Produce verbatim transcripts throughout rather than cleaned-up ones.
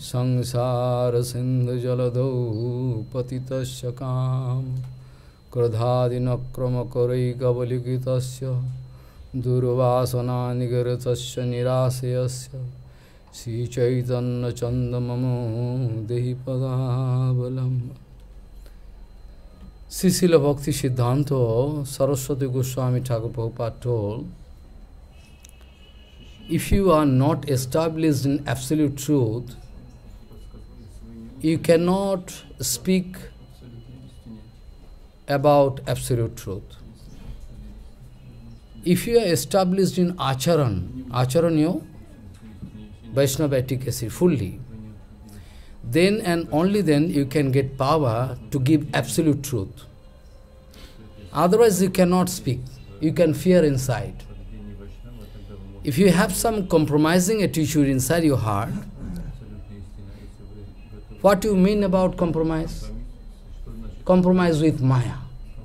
Sangsara sindhu jaladau patitasya kam Kradhadinakrama karai kavalikitasya Durvasana nigaratasya nirasayasya Sri Chaitanya Chandamamo Dehi Padavalam. Srila Bhakti Siddhanta Saraswati Goswami Thakur Prabhupada told, if you are not established in absolute truth, you cannot speak about absolute truth. If you are established in acharan, acharan you, Vaishnava efficacy fully, then and only then you can get power to give absolute truth. Otherwise you cannot speak, you can fear inside. If you have some compromising attitude inside your heart, what do you mean about compromise? Compromise with Maya.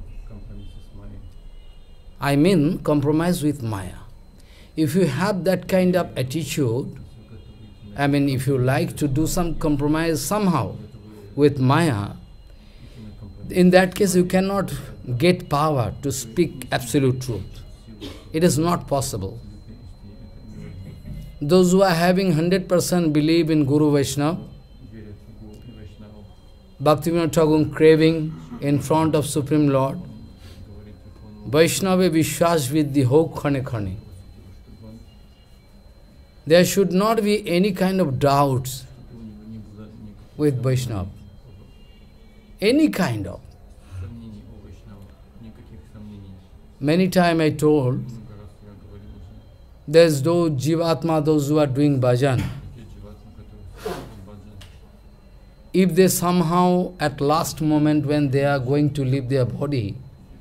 I mean compromise with Maya. If you have that kind of attitude, I mean if you like to do some compromise somehow with Maya, in that case you cannot get power to speak absolute truth. It is not possible. Those who are having one hundred percent belief in Guru Vaishnava, Bhaktivinoda Thakur craving in front of Supreme Lord, Vaishnava Vishwas Vidhi Ho Khane Khane. There should not be any kind of doubts with Vaishnava. Any kind of. Many times I told, there's those Jivatma, those who are doing bhajan. If they somehow, at last moment when they are going to leave their body,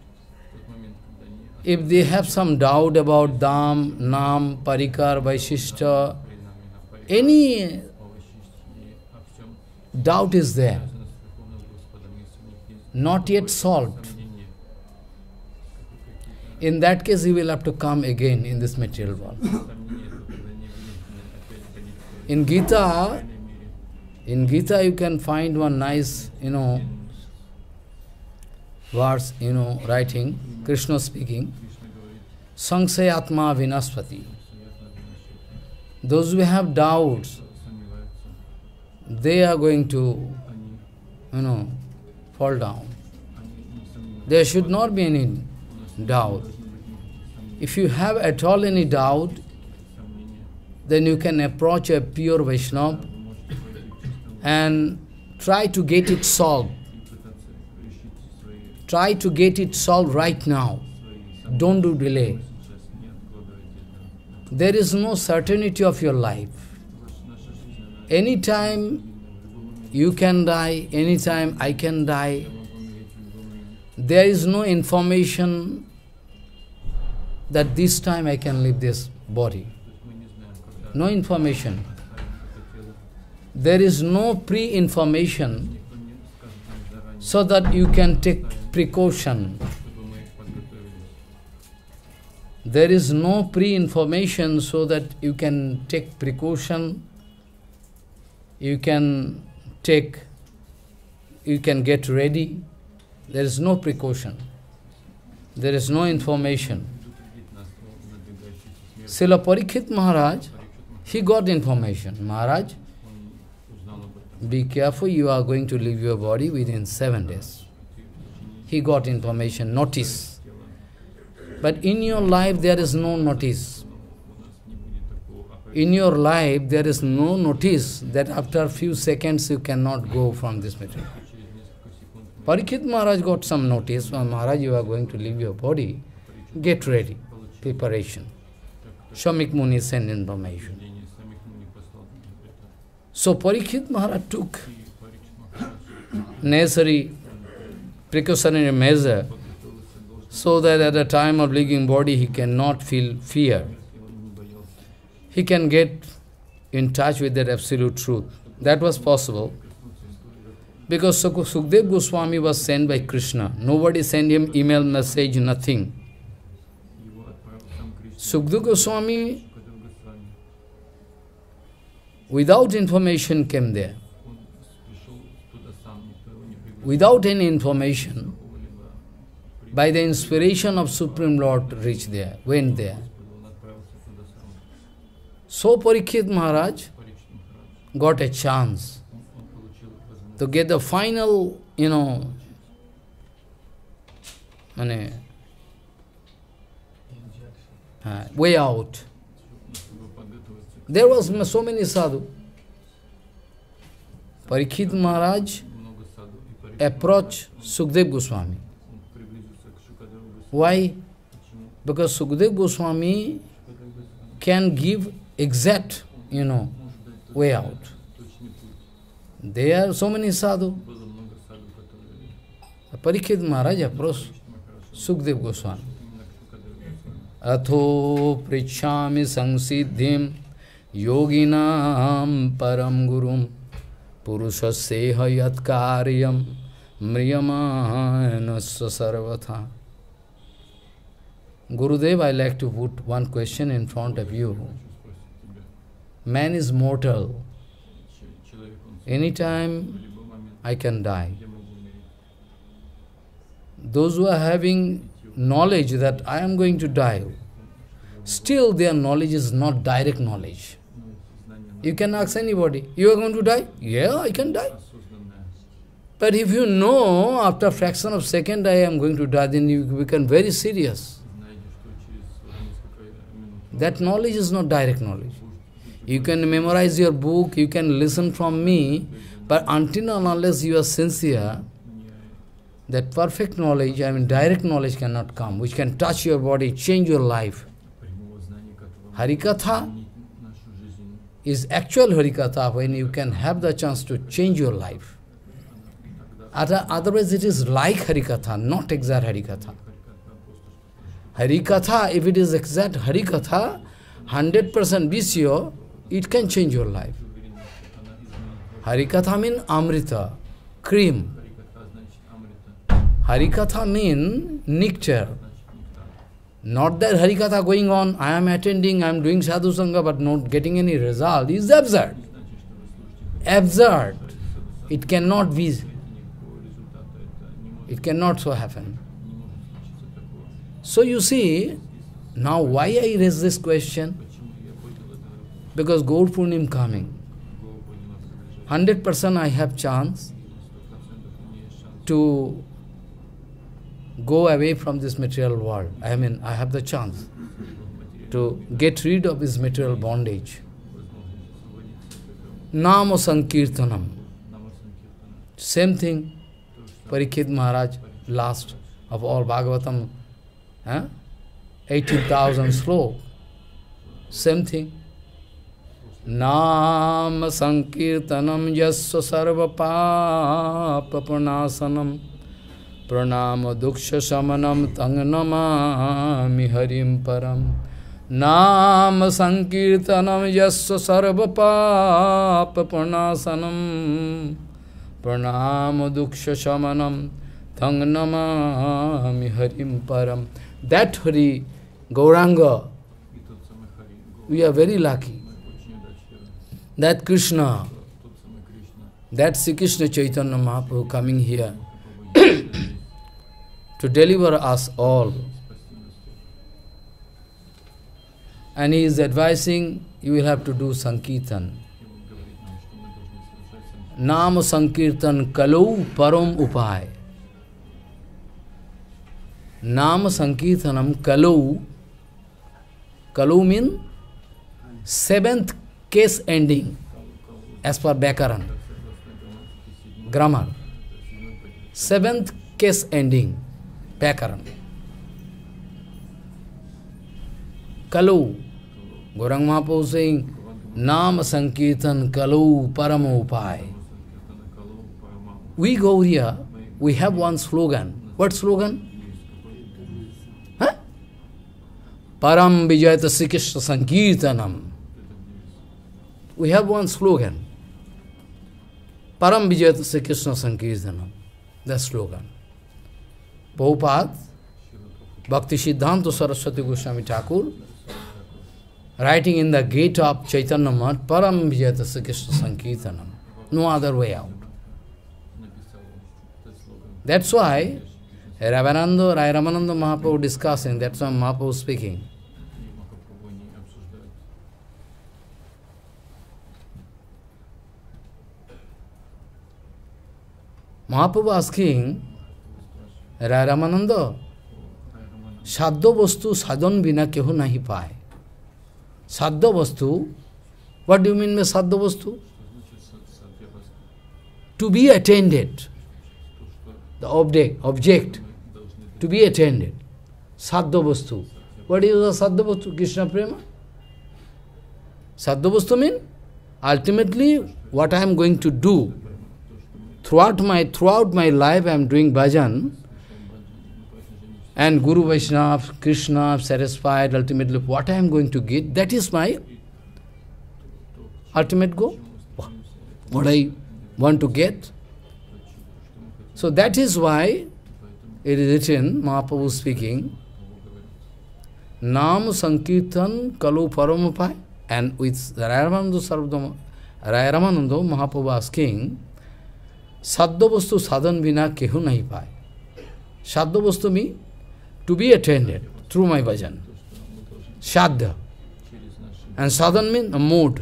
if they have some doubt about Dham, Nam, Parikar, Vaishishta, any doubt is there, not yet solved. In that case, he will have to come again in this material world. In Gita, in Gita you can find one nice, you know, verse, you know, writing, Krishna speaking, Sangsayatma Vinaspati. Those who have doubts, they are going to, you know, fall down. There should not be any doubt. If you have at all any doubt, then you can approach a pure Vaishnava and try to get it solved. Try to get it solved right now. Don't do delay. There is no certainty of your life. Anytime you can die, anytime I can die. There is no information that this time I can leave this body. No information. There is no pre-information so that you can take precaution. There is no pre-information so that you can take precaution, you can take, you can get ready. There is no precaution. There is no information. Srila Parikshit Maharaj, he got information. Maharaj, be careful, you are going to leave your body within seven days. He got information, notice. But in your life there is no notice. In your life there is no notice that after a few seconds you cannot go from this material. Parikshit Maharaj got some notice, well, Maharaj, you are going to leave your body, get ready, preparation. Shamik Muni sent information. So Parikshit Maharaj took necessary precautionary measure so that at the time of leaving body he cannot feel fear. He can get in touch with that absolute truth. That was possible. Because Sukdev Goswami was sent by Krishna. Nobody sent him email message, nothing. Sukdev Goswami Without information came there. Without any information, by the inspiration of Supreme Lord reached there, went there. So Parikshit Maharaj got a chance to get the final, you know, uh, way out. There was so many sadhu. Parikshit Maharaj approached Sukdev Goswami. Why? Because Sukdev Goswami can give exact, you know, way out. There are so many sadhu. Parikshit Maharaj approached Sukdev Goswami. Atho prichhami samsiddhim yoginam param gurum purusasya yat karyam mriyamanasya sarvatha. Gurudev, I like to put one question in front of you. Man is mortal. Anytime I can die. Those who are having knowledge that I am going to die, still their knowledge is not direct knowledge. You can ask anybody, you are going to die? Yeah, I can die. But if you know after a fraction of a second I am going to die, then you become very serious. That knowledge is not direct knowledge. You can memorize your book, you can listen from me, but until and unless you are sincere, that perfect knowledge, I mean direct knowledge cannot come, which can touch your body, change your life. Harikatha is actual Harikatha when you can have the chance to change your life. Otherwise it is like Harikatha, not exact Harikatha. Harikatha, if it is exact Harikatha, one hundred percent be sure, it can change your life. Harikatha means Amrita, cream. Harikatha means nectar. Not that Harikatha going on, I am attending, I am doing sadhu sangha, but not getting any result. It's absurd. Absurd. It cannot be. It cannot so happen. So you see, now why I raise this question? Because Gaur Purnim coming. one hundred percent I have chance to go away from this material world. I mean, I have the chance to get rid of this material bondage. Nama Sankirtanam. Same thing, Parikshit Maharaj, last of all Bhagavatam, eh? eighteen thousand slok. Same thing. Nama Sankirtanam Yasya Sarva Papa Pranasanam Pranama Duksha Samanam Tangnamami Harim Param. Nama Sankirtanam Yasya Sarva Papa Pranasanam Pranama Duksha Samanam Tangnamami Harim Param. That Hari, Gauranga, we are very lucky. That Krishna, that Sri Krishna Chaitanya Mahaprabhu coming here to deliver us all. And he is advising, you will have to do Sankirtan. Nama Sankirtan Kalau Param Upay. Nama Sankirtanam Kalau. Kalau means seventh case ending, as per Bhakaran, grammar. Seventh case ending, Bhakaran. Kalau. Gauranga Mahaprabhu saying, Nama Sankirtan Kalau Parama Upay. We Gauriya, we have one slogan. What slogan? Huh? Param Vijayata Sri Krishna Sankirtanam. We have one slogan. Param Vijayata Sri Krishna Sankirtanam. That slogan. Prabhupada, Bhakti Siddhanta Saraswati Goswami Thakur, writing in the gate of Chaitanya Math, Param Vijayatasa Krishna Sankirtanam. No other way out. That's why Ravananda, Rai Ramananda Mahaprabhu discussing, that's why Mahaprabhu speaking. Mahaprabhu asking, Rai Ramananda, Sadhya Vastu Sadhan Bina Kehu Nahi Pai. Sadhya Vastu, what do you mean by Sadhya Vastu? To be attended. The object, object, to be attended. Sadhya Vastu. What is the Sadhya Vastu? Krishna Prema? Sadhya Vastu means, ultimately, what I am going to do, throughout my, throughout my life I am doing bhajan, and Guru Vaishnava, Krishna, satisfied, ultimately what I am going to get, that is my ultimate goal. What I want to get. So that is why it is written, Mahaprabhu speaking, Nam Sankirtan Kalu Paramapai, and with Rayamananda Sarvadama, Rayamananda Mahaprabhu asking, Sadhya Vastu Sadhan Vina Kehu Nahi Pai. Sadhya Vastu means to be attended through my bhajan. Sadhya. And sadhan means a mode.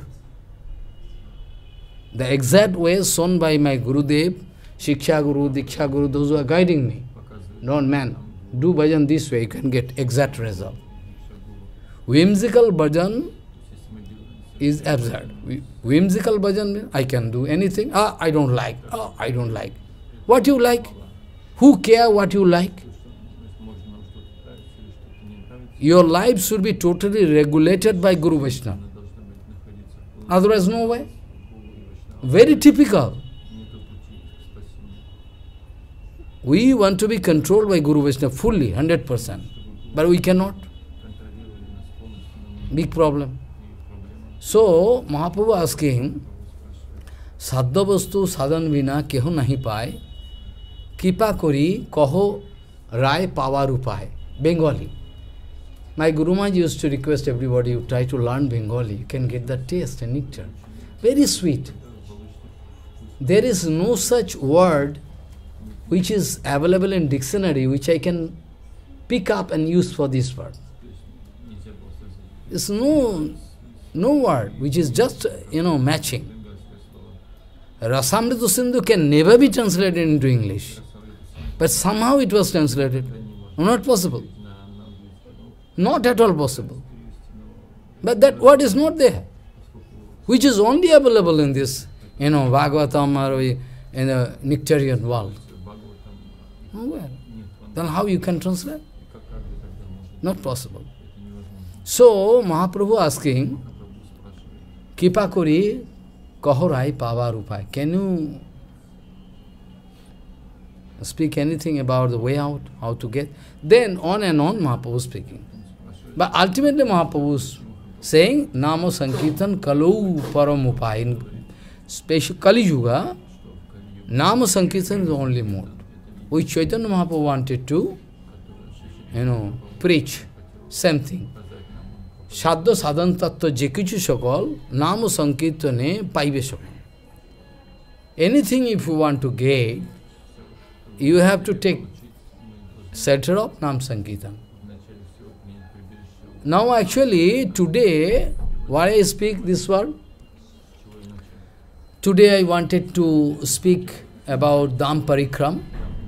The exact way shown by my Gurudev, Shiksha Guru, Diksha Guru, those who are guiding me. Don't man, do bhajan this way, you can get exact result. Whimsical bhajan is absurd. Whimsical bhajan means I can do anything. Ah, I don't like. Ah, I don't like. What you like? Who care what you like? Your life should be totally regulated by Guru Vaishnava. Otherwise, no way. Very typical. We want to be controlled by Guru Vaishnava fully, one hundred percent. But we cannot. Big problem. So, Mahaprabhu asking, Sadhya Vastu Sadhan Vina Kehu Nahi Pai, Kipa Kori Kaho Rai Pavar Upai. Bengali. My Guru Maharaj used to request everybody, you try to learn Bengali, you can get the taste and nectar. Very sweet. There is no such word which is available in dictionary which I can pick up and use for this word. There's no, no word which is just, you know, matching. Rasamrita Sindhu can never be translated into English. But somehow it was translated. Not possible. Not at all possible. But that word is not there, which is only available in this, you know, Bhagavatam or in the nectarian world. Nowhere. Then how you can translate? Not possible. So, Mahaprabhu asking, Kipa Kori Kahorai Pava Rupai. Can you speak anything about the way out, how to get? Then on and on Mahaprabhu speaking. But ultimately Mahaprabhu is saying, Namo Sankirtan Kalu Paramupai. In special Kali Yuga, Namo Sankirtan is the only mode, which Chaitanya Mahaprabhu wanted to, you know, preach. Same thing. Sadhya Sadhan Tattva Jekichu Shakal, Namo Sankirtane Paive Shakal. Anything if you want to get, you have to take shelter of Nam Sankirtan. Now actually, today, why I speak this word? Today I wanted to speak about Dham Parikram.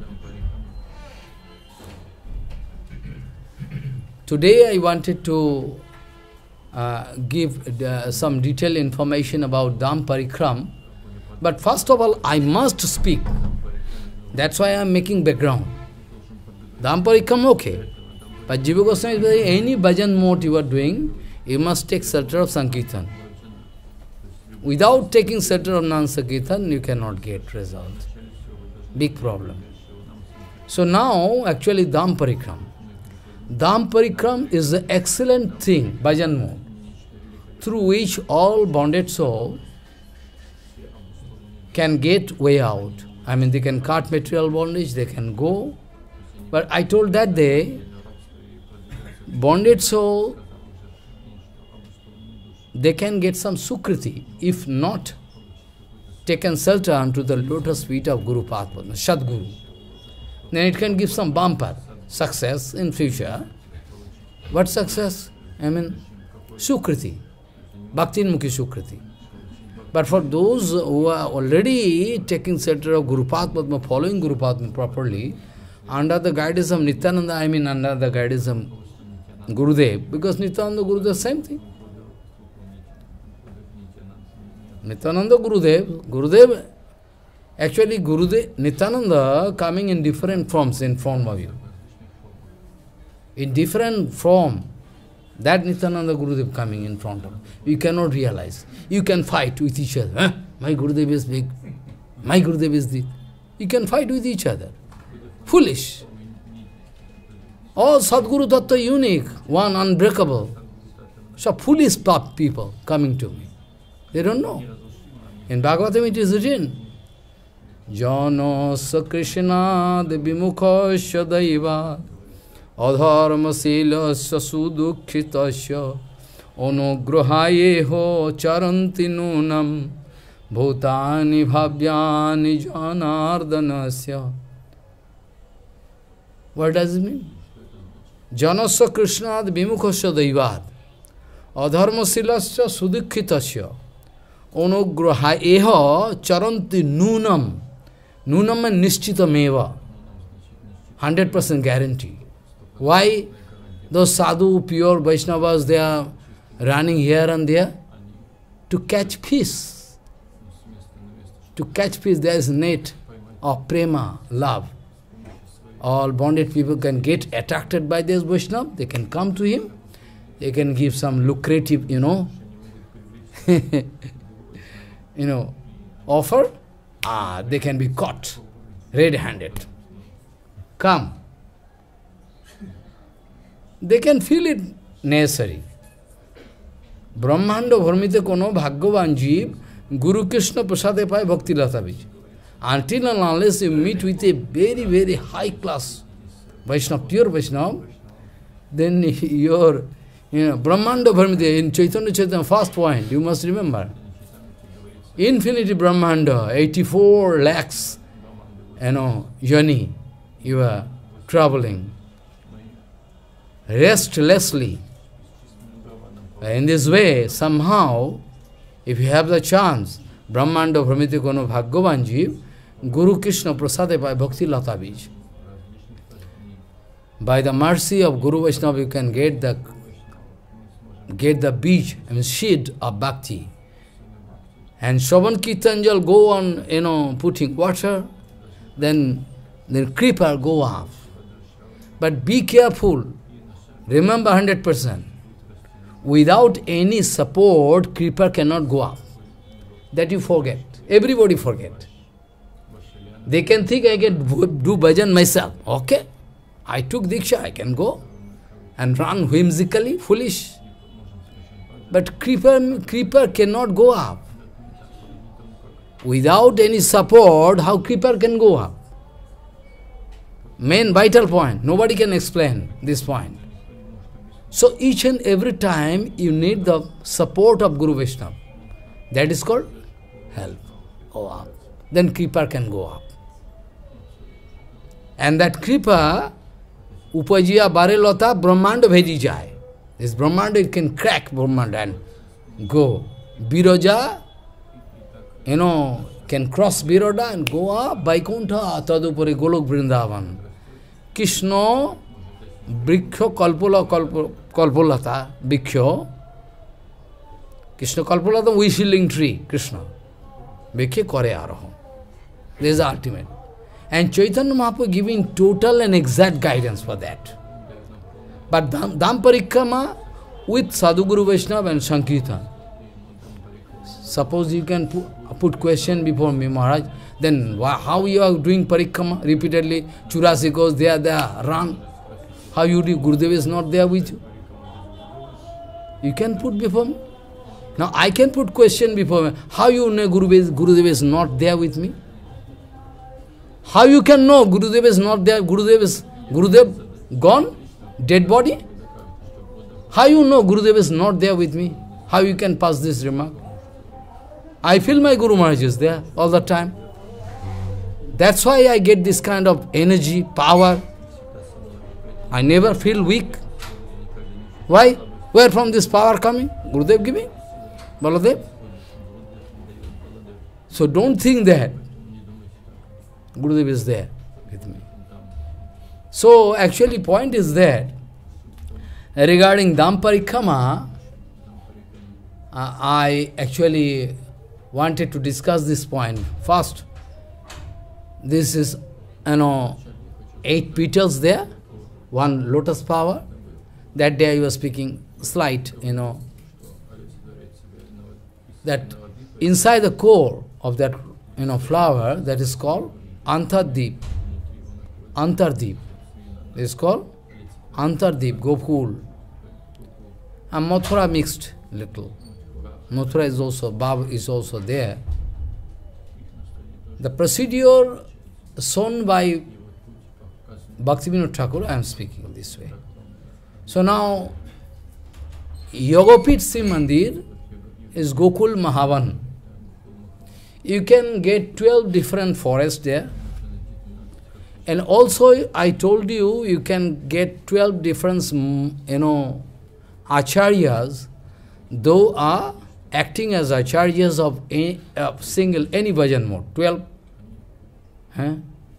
Today I wanted to uh, give uh, some detailed information about Dham Parikram. But first of all, I must speak. That's why I am making background. Dham Parikram, okay. But Jiva Goswami is saying, any bhajan mode you are doing, you must take shelter of Sankirtan. Without taking shelter of non-Sankirtan, you cannot get result. Big problem. So now, actually, Dham Parikram. Dham Parikram is the excellent thing, bhajan mode, through which all bonded souls can get way out. I mean, they can cut material bondage, they can go. But I told that day, bonded soul they can get some sukriti, if not taken shelter unto the lotus feet of Guru Padma, Sadguru. Then it can give some bumper success in future. What success? I mean, sukriti, bhakti-mukhi sukriti. But for those who are already taking shelter of Guru Padma, following Guru Padma properly, under the guidance of Nityananda, I mean under the guidance of Gurudev, because Nityananda Gurudev, same thing. Nityananda Gurudev, Gurudev, actually Gurudev, Nityananda coming in different forms in front of you. In different form, that Nityananda Gurudev coming in front of you. You cannot realize. You can fight with each other. Huh? My Gurudev is big. My Gurudev is big. You can fight with each other. Foolish. All Sadguru Tattva unique, one unbreakable. So foolish people coming to me. They don't know. In Bhagavatam it is written, Jano sa Krishna de vimukha daiva adharma sila sasudukhitasya onugrahayeho charanti nunam bhutani bhavyani janardanasya. What does it mean? Janasya Krishna de vimukha daiva adharma sila sasudukhitasya onugrahayeho charanti nunam. Nunam and nishchitameva. Hundred percent guarantee. Why? Those sadhu, pure Vaishnavas, they are running here and there to catch peace. To catch peace, there is net of prema, love. All bonded people can get attracted by this Vaishnava, they can come to him, they can give some lucrative, you know, you know, offer. Ah, they can be caught, red-handed. Come. They can feel it necessary. Brahmanda bharmite kono bhagyavan jeev Guru Krishna prasade pai bhakti lata bij. Until and unless you meet with a very, very high class Vaishnava, pure Vaishnava, then your, you know, Brahmanda bharmite, in Chaitanya Chaitanya, first point, you must remember. Infinity Brahmanda, eighty-four lakhs, you know, journey, you are traveling restlessly. In this way, somehow, if you have the chance, Brahmanda Brahmiti Kono Bhagyavan Jeev, Guru Krishna Prasade by Bhakti Lata Bij. By the mercy of Guru Vaishnava, you can get the get the beach, I mean seed of bhakti. And Shravan Kirtanjal go on, you know, putting water, then then creeper go up. But be careful, remember hundred percent. Without any support, creeper cannot go up. That you forget. Everybody forget. They can think I can do bhajan myself. Okay, I took Diksha, I can go and run whimsically, foolish. But creeper, creeper cannot go up. Without any support, how creeper can go up? Main vital point. Nobody can explain this point. So each and every time you need the support of Guru Vaishnava. That is called help. Go up. Then creeper can go up. And that creeper, Upajiya Barelota, Brahmanda Bheji Jai. This Brahmanda, it can crack Brahmanda and go. Biroja, you know, can cross Biroda and go up, Vaikuntha, Tadupari, Golok Vrindavan. Krishna, Briksho, Kalpola, Kalpolata, Briksho. Krishna Kalpolata, Vishilling tree, Krishna. Briksho Kore Araho. This is the ultimate. And Chaitanya Mahaprabhu giving total and exact guidance for that. But Dham, Dham Parikrama with Sadhguru Vaishnava and Sankirtan. Suppose you can put, put question before me, Maharaj, then how you are doing parikrama repeatedly, Churasi goes there, there, run. How you do, Gurudev is not there with you. You can put before me. Now I can put question before me. How you know Gurudev is, Gurudev is not there with me? How you can know Gurudev is not there? Gurudev is, Gurudev gone? Dead body? How you know Gurudev is not there with me? How you can pass this remark? I feel my Guru Maharaj is there all the time. That's why I get this kind of energy, power. I never feel weak. Why? Where from this power coming? Gurudev giving? Baladev? So don't think that Gurudev is there with me. So actually point is that regarding Dham Parikrama, uh, I actually wanted to discuss this point. First, this is, you know, eight petals there, one lotus flower. That day I was speaking slight, you know, that inside the core of that, you know, flower, that is called Antardip. Antardip. It is called Antardip, Gokul. And Mathura mixed little. Mathura is also, Bab is also there. The procedure shown by Bhaktivinoda Thakur, I am speaking this way. So now, Yogapit Shiv Mandir is Gokul Mahavan. You can get twelve different forests there. And also, I told you, you can get twelve different, you know, acharyas, though are acting as acharyas of a, a single, any bhajan mode, twelve. Huh?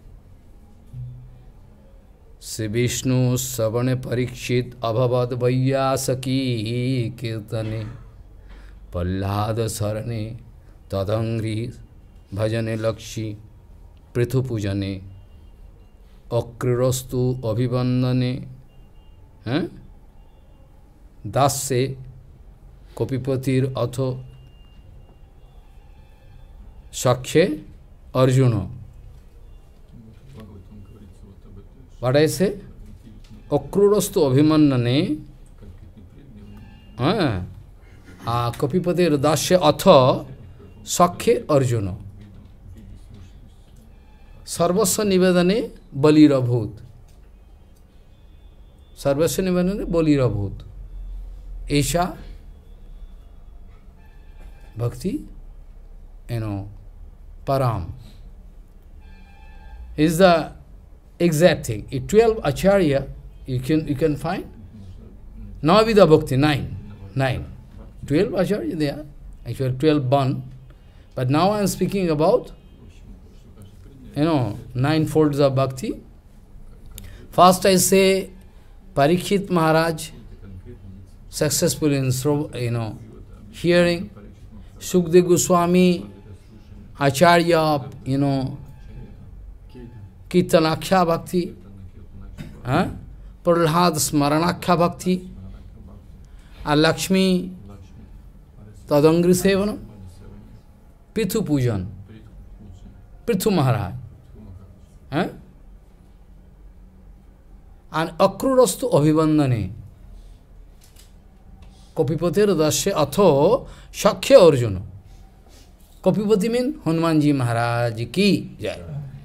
Sri Vishnu Savane Parikshit Abhavad Vaiyasaki Kirtane Pallada Sarane Tadangri Bhajane Lakshi Prithu Pujane Akrirostu Abhivandane huh? Dasse Kopipatir Atho Shakshe Arjuna. What I say? Akrurostu Abhimannane Kopipati Dasya Atha Sakhe Arjuna Sarvasya Nivedane Balira Bhut Sarvasya Nivedane Balira Bhut Esha Bhakti, you know, Param is the exact thing. In twelve acharya, you can you can find Navida Bhakti, nine. Nine. Twelve acharya they are. Actually twelve born. But now I am speaking about, you know, nine folds of bhakti. First I say Parikshit Maharaj successful in, you know, hearing. Sukdev Goswami, Acharya of, you know, Kirtanaksha Bhakti, huh? Prahlad Smaranaksha Bhakti, and Lakshmi Tadangri Sevanam, Prithu Pujan, Prithu Maharaj, huh? And Akrurastu Abhivandane, Kopipatir Dasya Atho Shakhya Arjuna. Kopipati means Hanumanji Maharaj ki jai.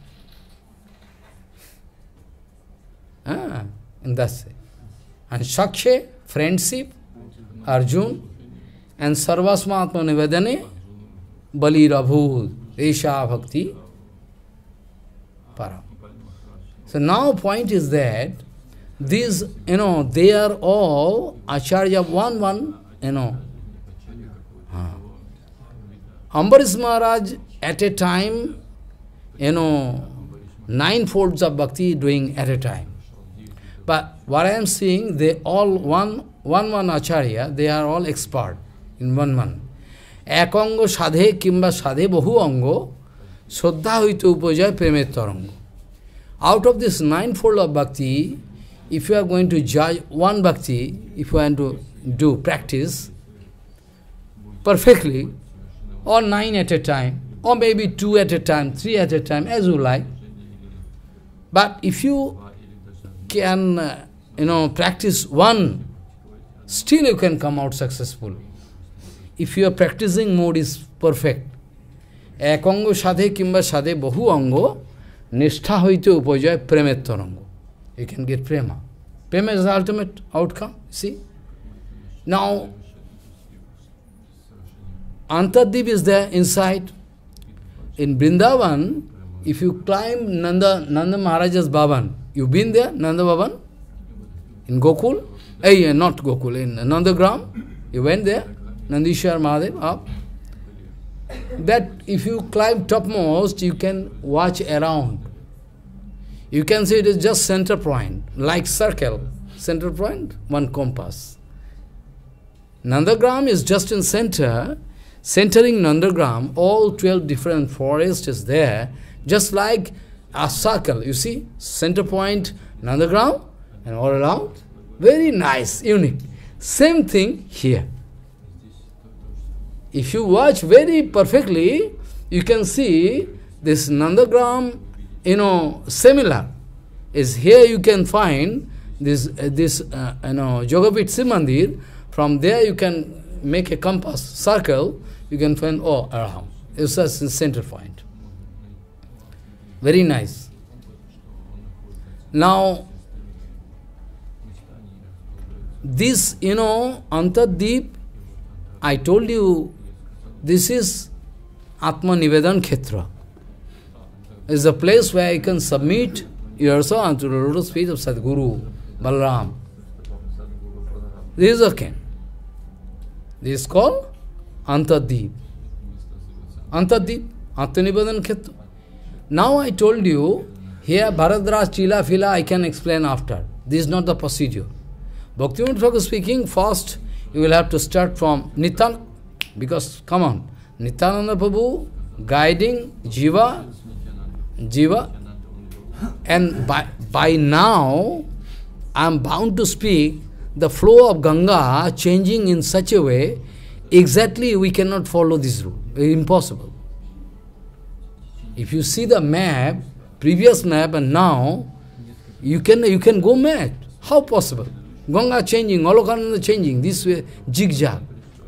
Ah, and that's it. And Shakshe, friendship, Arjun, and Sarvasmatma Nivedane, Bali Rabhu, Esha Bhakti, Param. So now point is that these, you know, they are all Acharya one, one, you know. Ah. Ambarish Maharaj at a time, you know, nine folds of bhakti doing at a time. But what I am seeing, they all, one, one, one Acharya, they are all expert in one one. Ekongo sadhe kimba sadhe bahu ango, Shraddha hoite upajay premet tarango. Out of this ninefold of bhakti, if you are going to judge one bhakti, if you want to do practice perfectly, or nine at a time, or maybe two at a time, three at a time, as you like. But if you can, uh, you know, practice one, still you can come out successful. If your practicing mode is perfect. Ekongo sadhe kimba sadhe bahu ango, nishtha hoite upajay premet tarango. You can get prema. Prema is the ultimate outcome, see? Now, Antardip is there inside. In Vrindavan, if you climb Nanda, Nanda Maharaja's Bhavan, you've been there, Nanda Bhavan? In Gokul? Eh, not Gokul, in Nandagram, you went there, Nandishwar Mahadev, up. That if you climb topmost, you can watch around. You can see it is just center point, like circle. Center point, one compass. Nandagram is just in center. Centering Nandagram, all twelve different forests is there, just like a circle. You see, center point, Nandagram, and all around. Very nice, unique. Same thing here. If you watch very perfectly, you can see this Nandagram, you know, similar. Is here you can find this, uh, this uh, you know, Jogapit Shiv Mandir. From there you can make a compass, circle, you can find, oh, around. It's just the center point. Very nice. Now, this, you know, Antardip, I told you, this is Atma Nivedan Khetra. It's a place where you can submit yourself unto the lotus feet of Sadguru, Balaram. This is okay. This is called Antardip. Antardip, Atma Nivedan Khetra. Now I told you, here Bharadras, Chila, Phila, I can explain after. This is not the procedure. Bhaktivinoda Thakur speaking, first you will have to start from Nityananda, because, come on, Nityananda Prabhu guiding Jiva, Jiva, and by, by now, I am bound to speak, the flow of Ganga changing in such a way, exactly we cannot follow this rule. Impossible. If you see the map, previous map and now, you can, you can go mad. How possible? Ganga changing, Alokananda changing, this way, zigzag.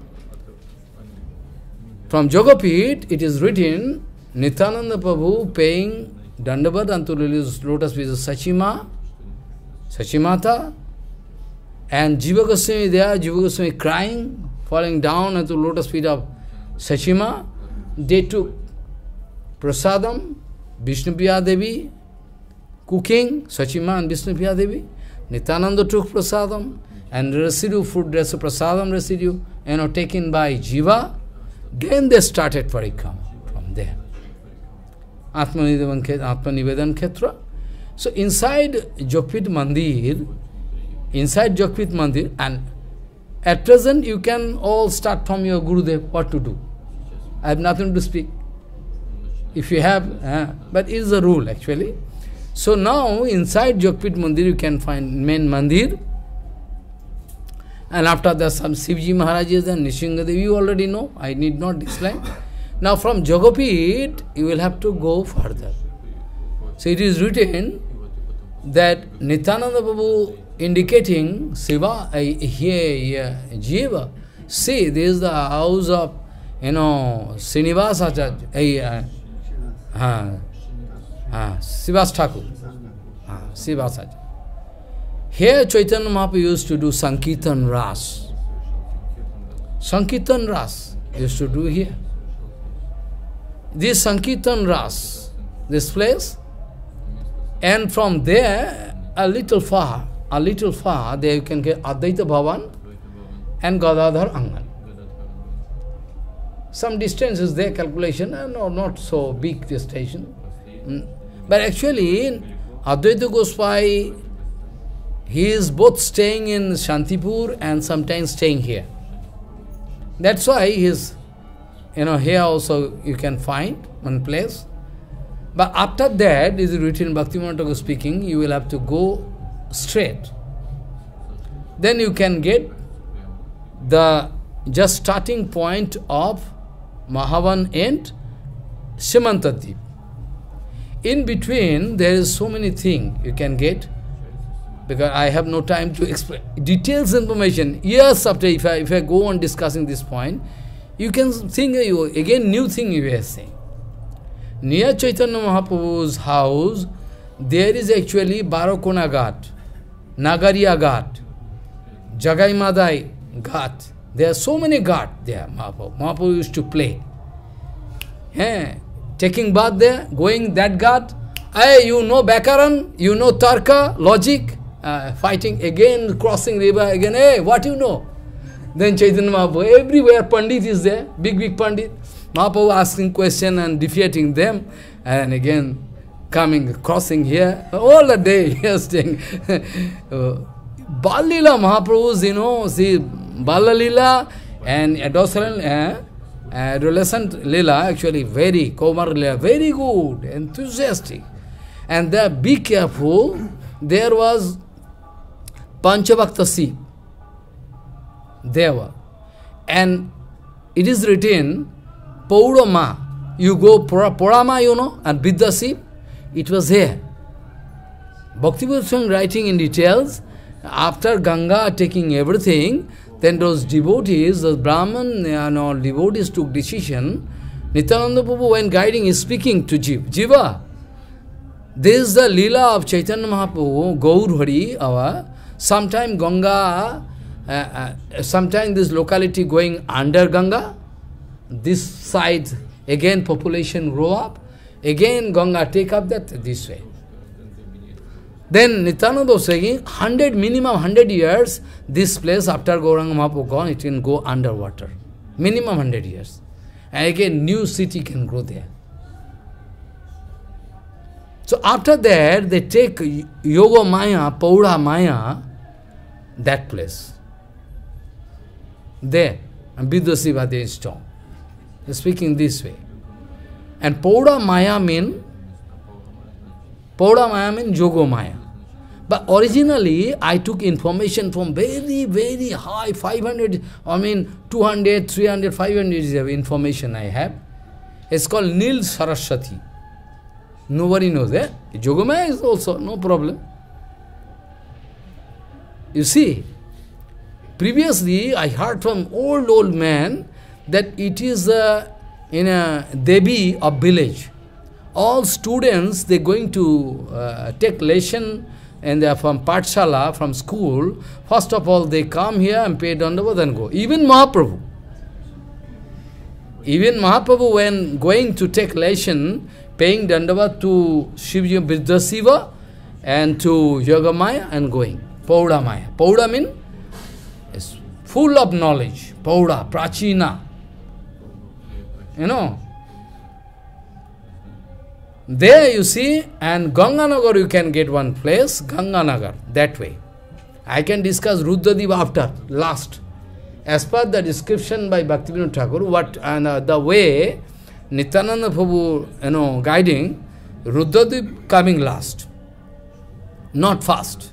From Jogapit, it is written, Nityananda Prabhu paying Dandavat unto lotus feet of Sachima, Sachimata, and Jiva Goswami there, Jiva Goswami crying, falling down unto lotus feet of Sachima. They took prasadam, Vishnupriya Devi, cooking, Sachima and Vishnupriya Devi. Nityananda took prasadam, and residue, food residue, prasadam residue, you know, taken by Jiva. Then they started parikrama from there. Atma Nivedan Khetra. So inside Jogapit Mandir, inside Jogapit Mandir, and at present you can all start from your Gurudev what to do. I have nothing to speak. If you have, uh, but it is a rule actually. So now inside Jogapit Mandir you can find main Mandir. And after that some Shivji Maharajas and Nishingadevi, you already know, I need not explain. Now from Jogapit, you will have to go further. So it is written that Nityananda Prabhu indicating Siva, uh, here, uh, Jiva. See, this is the house of, you know, Srinivasa Acharya, uh, uh, uh, Sivas Thakur, uh, Sivas Acharya. Here Chaitanya Mahaprabhu used to do Sankirtan Ras. Sankirtan Ras used to do here. This Sankirtan Ras, this place, and from there, a little far, a little far, there you can get Advaita Bhavan and Gadadhar Angan. Some distance is there, calculation, and no, not so big this station. But actually, Advaita Goswami, he is both staying in Shantipur and sometimes staying here. That's why he is, you know, here also you can find one place. But after that, is written Bhaktivinoda Thakur speaking, you will have to go straight. Then you can get the just starting point of Mahavan and Simantadip. In between, there is so many things you can get, because I have no time to explain details information. Years after, if I, if I go on discussing this point, you can think, you again, new thing you are saying. Near Chaitanya Mahaprabhu's house, there is actually Barakona Ghat, Nagaria Ghat, Jagai Madai Ghat. There are so many gods there, Mahaprabhu. Mahaprabhu used to play. Yeah. Taking bath there, going that god. Hey, you know Bakaran, you know Tarka, logic, uh, fighting again, crossing river again. Hey, what you know? Then Chaitanya Mahaprabhu, everywhere Pandit is there, big, big Pandit. Mahaprabhu asking question and defeating them. And again, coming, crossing here, all the day, he was staying. uh, Balila Mahaprabhu's, you know, see, Balalila and adolescent, uh, adolescent Lila, actually very, Komar Lila, very good, enthusiastic. And there, be careful, there was Panchavakta Sip. There were. And it is written, Paurama, you go Purama, you know, and Vidya Sip, it was here. Bhakti Swami writing in details, after Ganga taking everything, then those devotees, those Brahman and all devotees took decision. Nityananda Prabhu, when guiding, is speaking to Jiva. Jiva, this is the Leela of Chaitanya Mahaprabhu, Gaur Hari, our, sometime Ganga, uh, uh, sometime this locality going under Ganga, this side, again population grow up, again Ganga take up that this way. Then Nityananda was saying, hundred, minimum hundred years, this place after Gauranga Mahaprabhu gone, it can go underwater. Minimum hundred years. And again, new city can grow there. So after that, they take Yoga Maya, Paura Maya, that place. There. And Vidyasiva they install. They're speaking this way. And Paura Maya mean, Paura Maya mean Yoga Maya. But originally, I took information from very, very high, five hundred, I mean, two hundred, three hundred, five hundred is the information I have. It's called Nil Saraswati. Nobody knows that. Eh? Yogamaya is also, no problem. You see, previously, I heard from old, old man that it is a, in a Devi of village. All students, they're going to uh, take lesson, and they are from Pathshala, from school. First of all, they come here and pay Dandava, then go. Even Mahaprabhu. Even Mahaprabhu, when going to take lesson, paying Dandava to Shivji Vidyasiva and to Yogamaya and going. Paura Maya. Paura means is full of knowledge. Paura, Prachina. You know. There you see, and Ganganagar you can get one place, Ganganagar, that way. I can discuss Rudradev after, last. As per the description by Bhaktivinoda Thakur, what, and uh, the way Nityananda Prabhu, you know, guiding, Rudradev coming last. Not fast.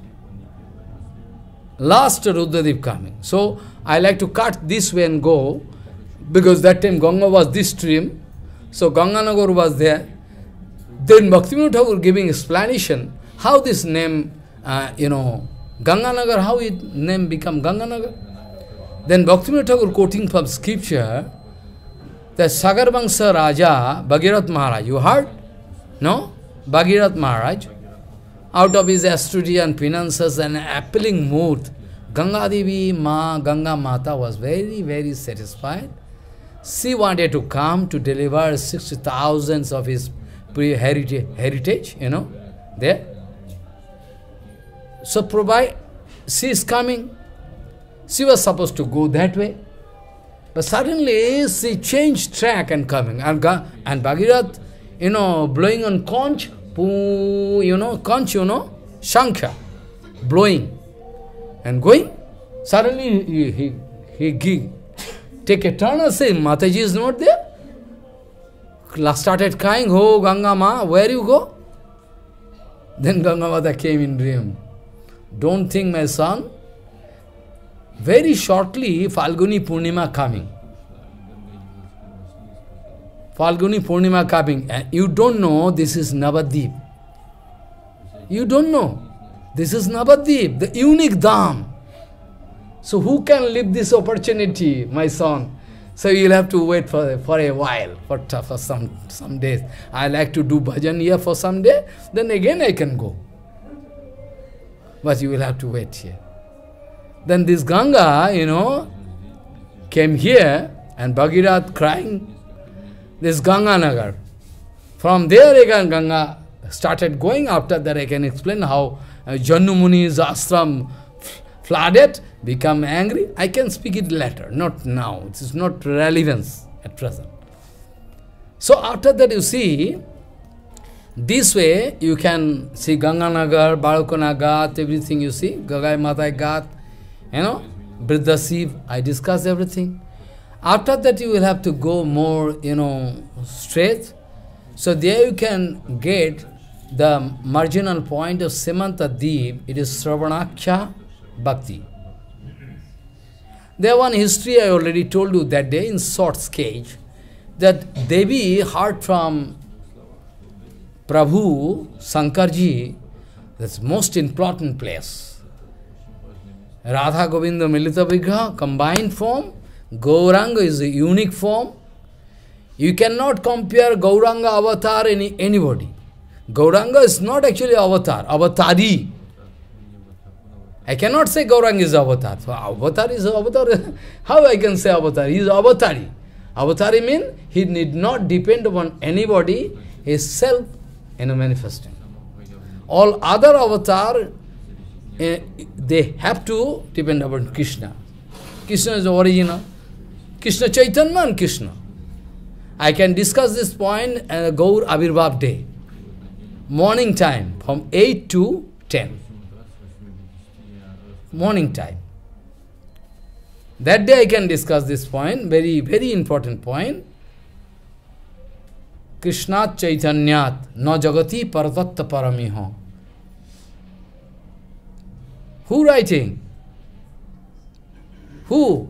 Last Rudradev coming. So, I like to cut this way and go, because that time Ganga was this stream, so Ganganagar was there. Then Bhaktivinoda Thakur giving explanation, how this name, uh, you know, Ganganagar, how it name become Ganganagar. Then Bhaktivinoda Thakur quoting from scripture, that Sagarvamsa Raja, Bhagirath Maharaj, you heard? No? Bhagirath Maharaj, out of his austerity and finances and appealing mood, Ganga Devi, Ma, Ganga Mata was very, very satisfied. She wanted to come to deliver sixty thousands of his pre-heritage, heritage, you know, there. So provide, she is coming. She was supposed to go that way. But suddenly she changed track and coming. And, and Bhagirath, you know, blowing on conch, poo, you know, conch, you know, Shankha, blowing and going. Suddenly he, he, he, he take a turn and say, Mataji is not there. Started crying, oh Ganga Ma, where you go? Then Ganga Mata came in dream. Don't think, my son, very shortly Falguni Purnima coming. Falguni Purnima coming. And you don't know this is Navadip. You don't know. This is Navadip, the unique Dham. So who can live this opportunity, my son? So you'll have to wait for, for a while, for, for some, some days. I like to do bhajan here for some day, then again I can go. But you will have to wait here. Then this Ganga, you know, came here, and Bhagirath crying, this Ganga Nagar. From there again Ganga started going. After that I can explain how uh, Jannu Muni's ashram flooded, become angry. I can speak it later, not now. It is not relevance at present. So after that you see, this way you can see Ganganagar, Balkona Ghat, everything you see, Gagai Matai Ghat, you know, Briddha Shiv, I discuss everything. After that you will have to go more, you know, straight. So there you can get the marginal point of Simanta Deep, it is Sravanaksha Bhakti. There one history I already told you that day in short sketch, that Devi heard from Prabhu Sankarji, that's most important place. Radha Govinda Milita Vigraha, combined form. Gauranga is a unique form. You cannot compare Gauranga avatar any anybody. Gauranga is not actually avatar, avatari. I cannot say Gauranga is avatar. So avatar is avatar. How I can say avatar? He is avatari. Avatari means he need not depend upon anybody, he is self in a manifesting. All other avatar, eh, they have to depend upon Krishna. Krishna is the original. Krishna Chaitanya and Krishna. I can discuss this point at Gaur Avirbhav Day. Morning time, from eight to ten. Morning time. That day I can discuss this point, very, very important point. Krishnat Chaitanyat na jagati paratatta paramiho. Who writing? Who?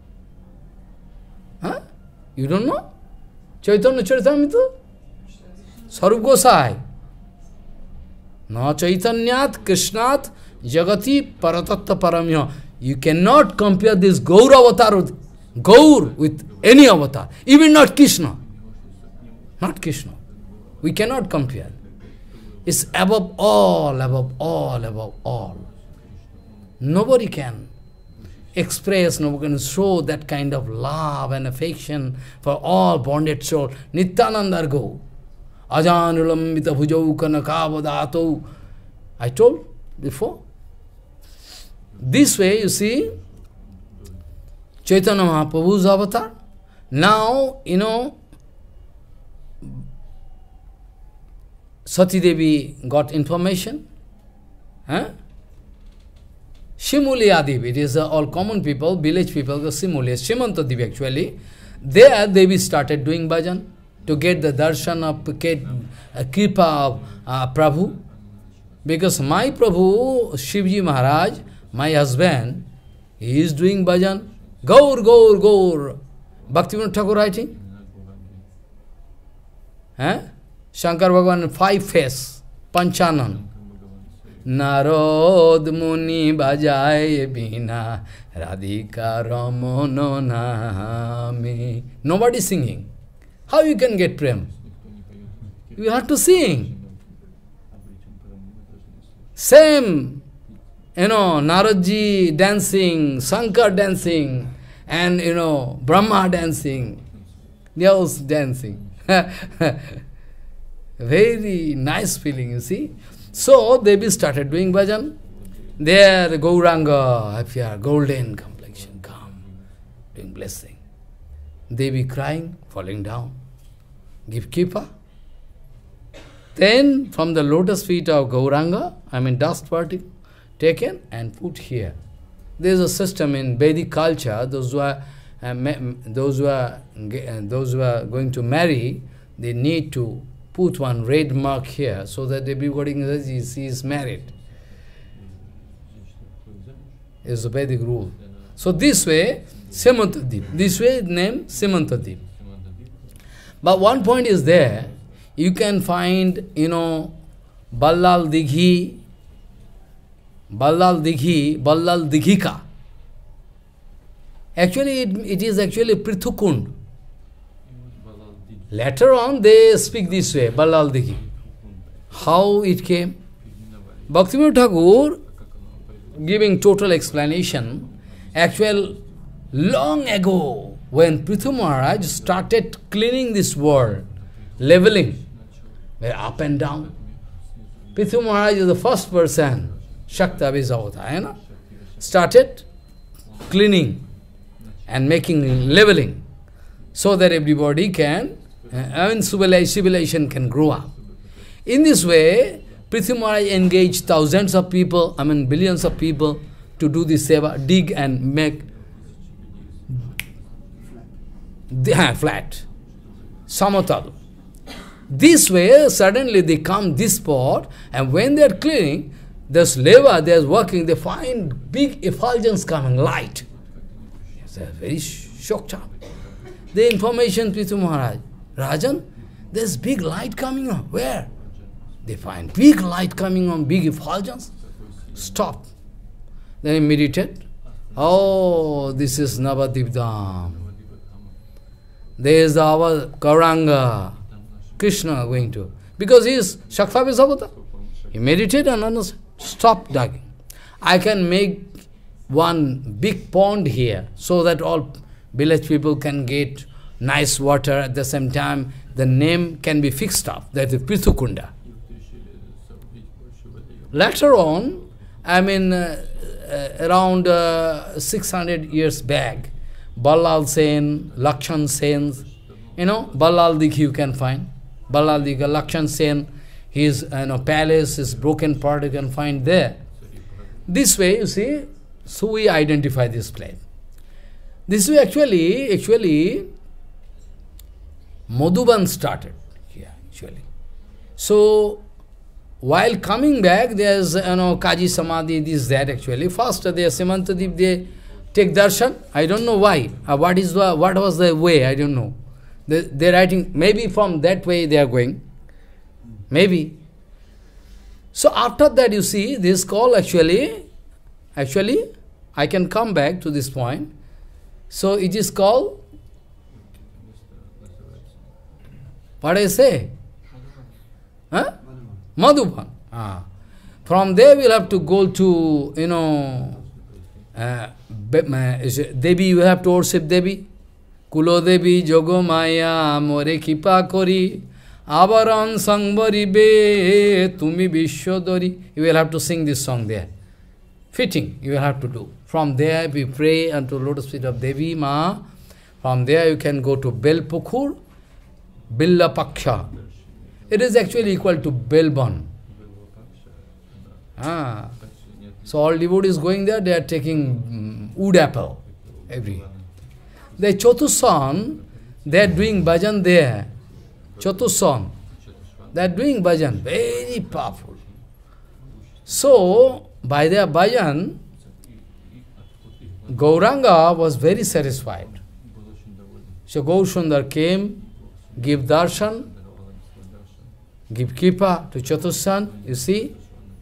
Huh? You don't know? Chaitanya Charitamrita? Sarup Gosai. Na Chaitanyat Krishnat jagati paratatta paramiho. You cannot compare this Gaur avatar with Gaur with any avatar, even not Krishna. Not Krishna. We cannot compare. It's above all, above all, above all. Nobody can express, nobody can show that kind of love and affection for all bonded soul. Nityananda go. Ajanulambita bhujau kanakavadato. I told before. This way, you see, Chaitanya Mahaprabhu's avatar. Now, you know, Sati Devi got information. Huh? Shimuli Adiv, it is uh, all common people, village people, the Shimuli, Shimanta Devi actually. There Devi started doing bhajan to get the darshan of, get a kripa of uh, Prabhu. Because my Prabhu, Shivji Maharaj, my husband, he is doing bhajan. Gaur, Gaur, Gaur. Bhaktivinoda Thakur writing. Huh? Shankar Bhagavan, five face, Panchanan. Narod Muni Bhajaye Bina Radhika Ramono Nami. Nobody singing. How you can get prem? You have to sing. Same, you know, Naradji dancing, Shankar dancing, and you know, Brahma dancing. They are also dancing. Very nice feeling, you see. So, Devi started doing bhajan. There, Gauranga, appear, golden complexion, come, doing blessing. Devi crying, falling down, give kripa. Then, from the lotus feet of Gauranga, I mean dust particle, taken and put here. There is a system in Vedic culture, those who are, uh, those who are, uh, those who are going to marry, they need to put one red mark here, so that everybody says he is married. It's a Vedic rule. So this way, Simantadip. This way is named Simantadip. But one point is there, you can find, you know, Ballal Dighi, Ballal Dighi, Ballal Dighika. Actually, it, it is actually Prithukund. Later on, they speak this way, Ballal Dighi. How it came? Bhaktivinoda Thakur, giving total explanation, actual long ago, when Prithu Maharaj started cleaning this world, leveling, up and down, Prithu Maharaj is the first person, Shakta Vijavata, you know, started cleaning and making leveling, so that everybody can, uh, I mean, civilization can grow up. In this way, Prithu Maharaj engaged thousands of people, I mean billions of people, to do this seva, dig and make uh, flat, samatal. This way, suddenly they come this spot, and when they are cleaning, this leva, they are working, they find big effulgence coming, light. It's a very shock charm. The information, Prithu Maharaj, Rajan, there's big light coming on. Where? They find big light coming on, big effulgence. Stop. Then he meditate. Oh, this is Navadip Dham. There is our Gauranga, Krishna going to. Because he is Shakta Vijavata. He meditate and understand. Stop digging. I can make one big pond here, so that all village people can get nice water. At the same time, the name can be fixed up. That is Prithukunda. Later on, I mean, uh, uh, around uh, six hundred years back, Ballal Sen, Lakshan Sen, you know, Ballal Dikh you can find. Ballal Dikh, Lakshan Sen, his you know, palace, his broken part you can find there. This way, you see, so we identify this place. This way, actually, actually, Madhuban started here, actually. So, while coming back, there's, you know, Kaji Samadhi, this, that, actually. First, they Simantadip, they take darshan. I don't know why. Uh, what is the, what was the way? I don't know. They, they're writing, maybe from that way they are going. Maybe. So after that, you see, this call actually, actually, I can come back to this point. So it is called, what I say? Huh? Madhuban. Ah. From there we'll have to go to, you know, uh, Devi, you have to worship Devi. Kulo Devi, Jogo Maya, More Kipa Kori, Avaran Sangbari Be, Tumi Vishodori. You will have to sing this song there. Fitting, you will have to do. From there we pray unto lotus feet of Devi Ma. From there you can go to Belpukur, Billa Paksha. It is actually equal to Belban. Ah. So all devotees going there, they are taking um, wood apple every. The Chotusan, they are doing bhajan there. Chotusan, they are doing bhajan, very powerful. So, by their bhajan, Gauranga was very satisfied. So Gaurasundar came, give darshan, give kripa to Chotusan, you see.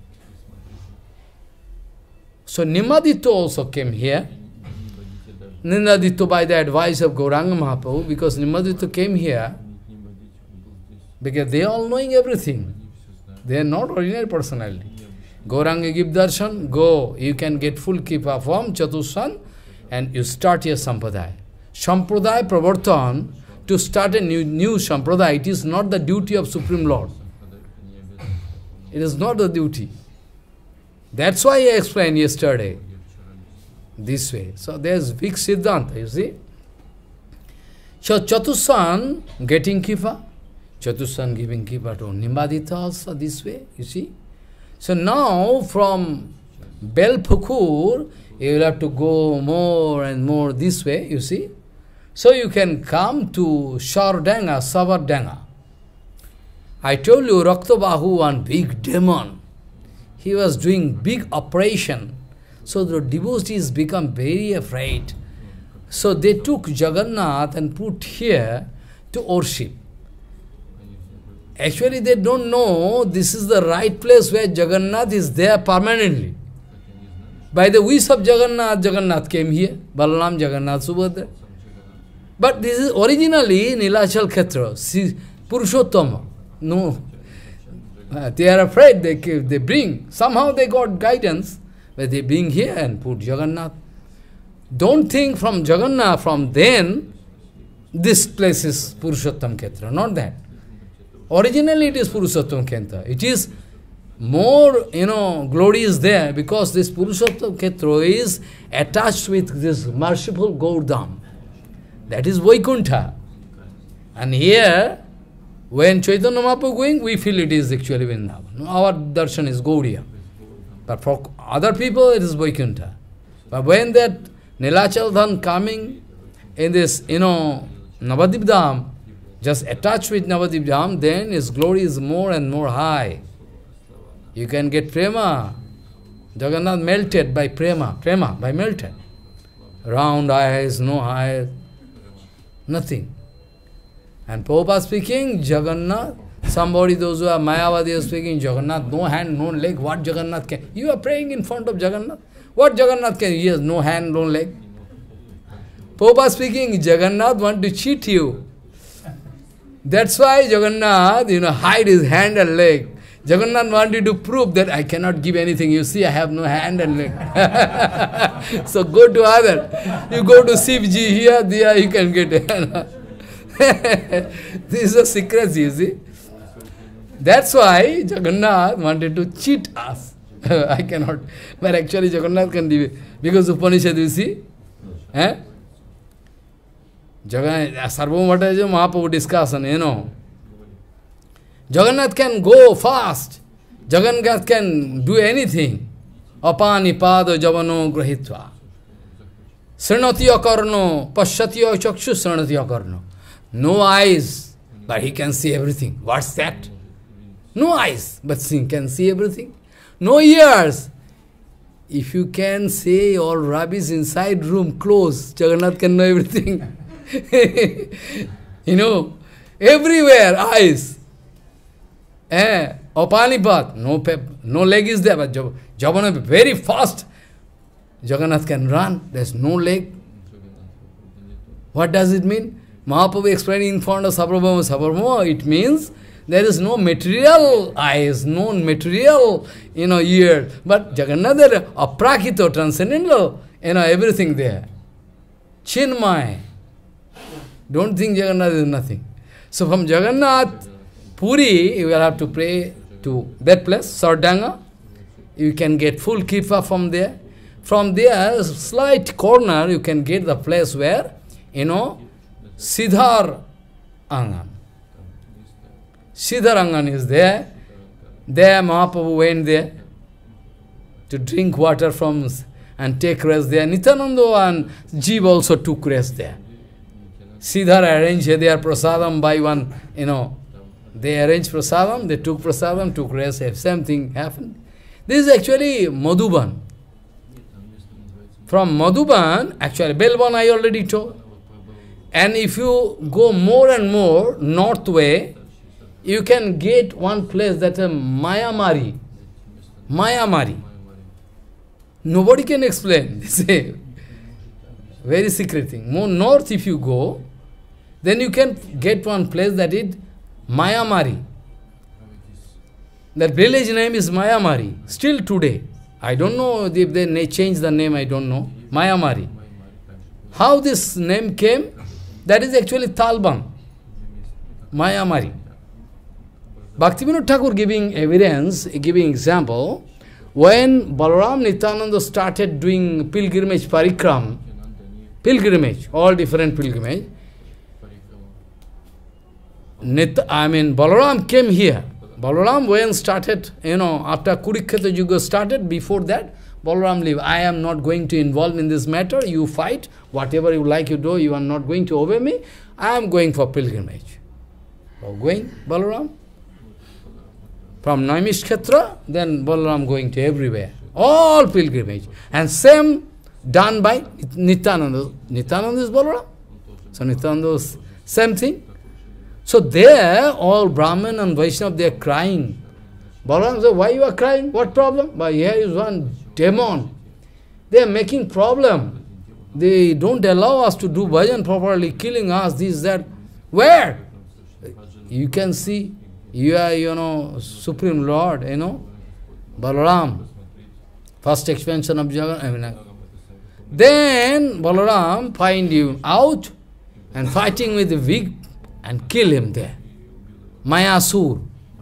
So Nimaditya also came here. Nimaditya by the advice of Gauranga Mahaprabhu, because Nimaditya came here, because they are all knowing everything. They are not ordinary personality. Gauranga give darshan, go, you can get full kripa from Chatussan, and you start your sampradaya. Sampradaya pravartan, to start a new, new sampradaya, it is not the duty of Supreme Lord. It is not the duty. That's why I explained yesterday, this way. So there's big Siddhanta, you see. So Chatussan getting kripa, Chatussan giving kripa to Nimbadita also this way, you see. So now from Belpukur, you will have to go more and more this way, you see. So you can come to Shardanga, Savardanga. I told you, Raktabahu, one big demon. He was doing big operation. So the devotees become very afraid. So they took Jagannath and put here to worship. Actually, they don't know this is the right place where Jagannath is there permanently. By the wish of Jagannath, Jagannath came here. Balaram, Jagannath, Subhadra. But this is originally Nilachal Khetra, Purushottama. No. Uh, they are afraid, they, they bring. Somehow they got guidance, but they bring here and put Jagannath. Don't think from Jagannath, from then, this place is Purushottam Kshetra, not that. Originally it is Purushottam Kshetra. It is more, you know, glory is there because this Purushottam Kshetra is attached with this merciful Gaurdham. That is Vaikuntha. And here, when Chaitanya Mahaprabhu going, we feel it is actually Vrindavan. Our darshan is Gaudiya. But for other people, it is Vaikuntha. But when that Nilachal Dhan coming in this, you know, Navadip Dham, just attached with Navadip Dham, then his glory is more and more high. You can get prema. Jagannath melted by prema, prema, by melted. Round eyes, no eyes, nothing. And Prabhupada speaking, Jagannath, somebody, those who are Mayavadi are speaking, Jagannath, no hand, no leg, what Jagannath can? You are praying in front of Jagannath. What Jagannath can? He has no hand, no leg. Prabhupada speaking, Jagannath want to cheat you. That's why Jagannath, you know, hide his hand and leg. Jagannath wanted to prove that I cannot give anything. You see, I have no hand and leg. So go to other. You go to Shivji here, there, you can get it. This is a secret, you see. That's why Jagannath wanted to cheat us. I cannot. But actually Jagannath can do it. Because Upanishad, you see. Eh? Jagannath, Sarvabhauma Bhattacharya Mahaprabhu discussion, you know. Jagannath can go fast. Jagannath can do anything. Apani pada javano grahitva. Srinati akarno, pashyati chakshu srinati akarno. No eyes, but he can see everything. What's that? No eyes, but he can see everything. No ears. If you can say all rubbish inside room, close, Jagannath can know everything. You know, everywhere, eyes. Eh, Apanipat, no pep, no leg is there, but Jagannath very fast. Jagannath can run, there's no leg. What does it mean? Mahaprabhu explaining in front of Sarvabhauma, Sarvabhauma, it means there is no material eyes, no material, you know, ear. But Jagannath, there aprakito, transcendental, you know, everything there. Chinmay. Don't think Jagannath is nothing. So from Jagannath, Puri, you will have to pray to that place, Sardanga. You can get full kripa from there. From there, slight corner, you can get the place where, you know, Siddhar Angan. Siddhar Angan is there. There Mahaprabhu went there to drink water from and take rest there. Nityananda and Jeev also took rest there. Siddhar arranged their prasadam by one, you know, they arranged prasadam, they took prasadam, took rest, same thing happened. This is actually Madhuban. From Madhuban, actually Belban I already told. And if you go more and more north way, you can get one place that's a Mayamari. Mayamari. Nobody can explain. This is a very secret thing. More north if you go, then you can get one place that is Mayamari. That village name is Mayamari. Still today. I don't know if they change the name, I don't know. Mayamari. How this name came? That is actually Talban. Mayamari. Bhaktivinoda Thakur giving evidence, giving example, when Balaram Nityananda started doing pilgrimage parikram, pilgrimage, all different pilgrimage, Nit, I mean Balaram came here. Balaram when started, you know, after Kurukshetra Yuga started, before that, Balaram leave. I am not going to involve in this matter, you fight, whatever you like you do, you are not going to obey me, I am going for pilgrimage. So going, Balaram? From Naimishkshetra, then Balaram going to everywhere. All pilgrimage. And same done by Nityananda. Nityananda is Balaram. So Nityananda is same thing. So there, all Brahman and Vaishnava, they are crying. Balaram said, why you are crying? What problem? But here is one demon. They are making problem. They don't allow us to do bhajan properly, killing us, this, that. Where? You can see, you are, you know, Supreme Lord, you know, Balaram. First expansion of Jagannath, I mean, Then Balaram find you out and fighting with the big and kill him there. Mayasur.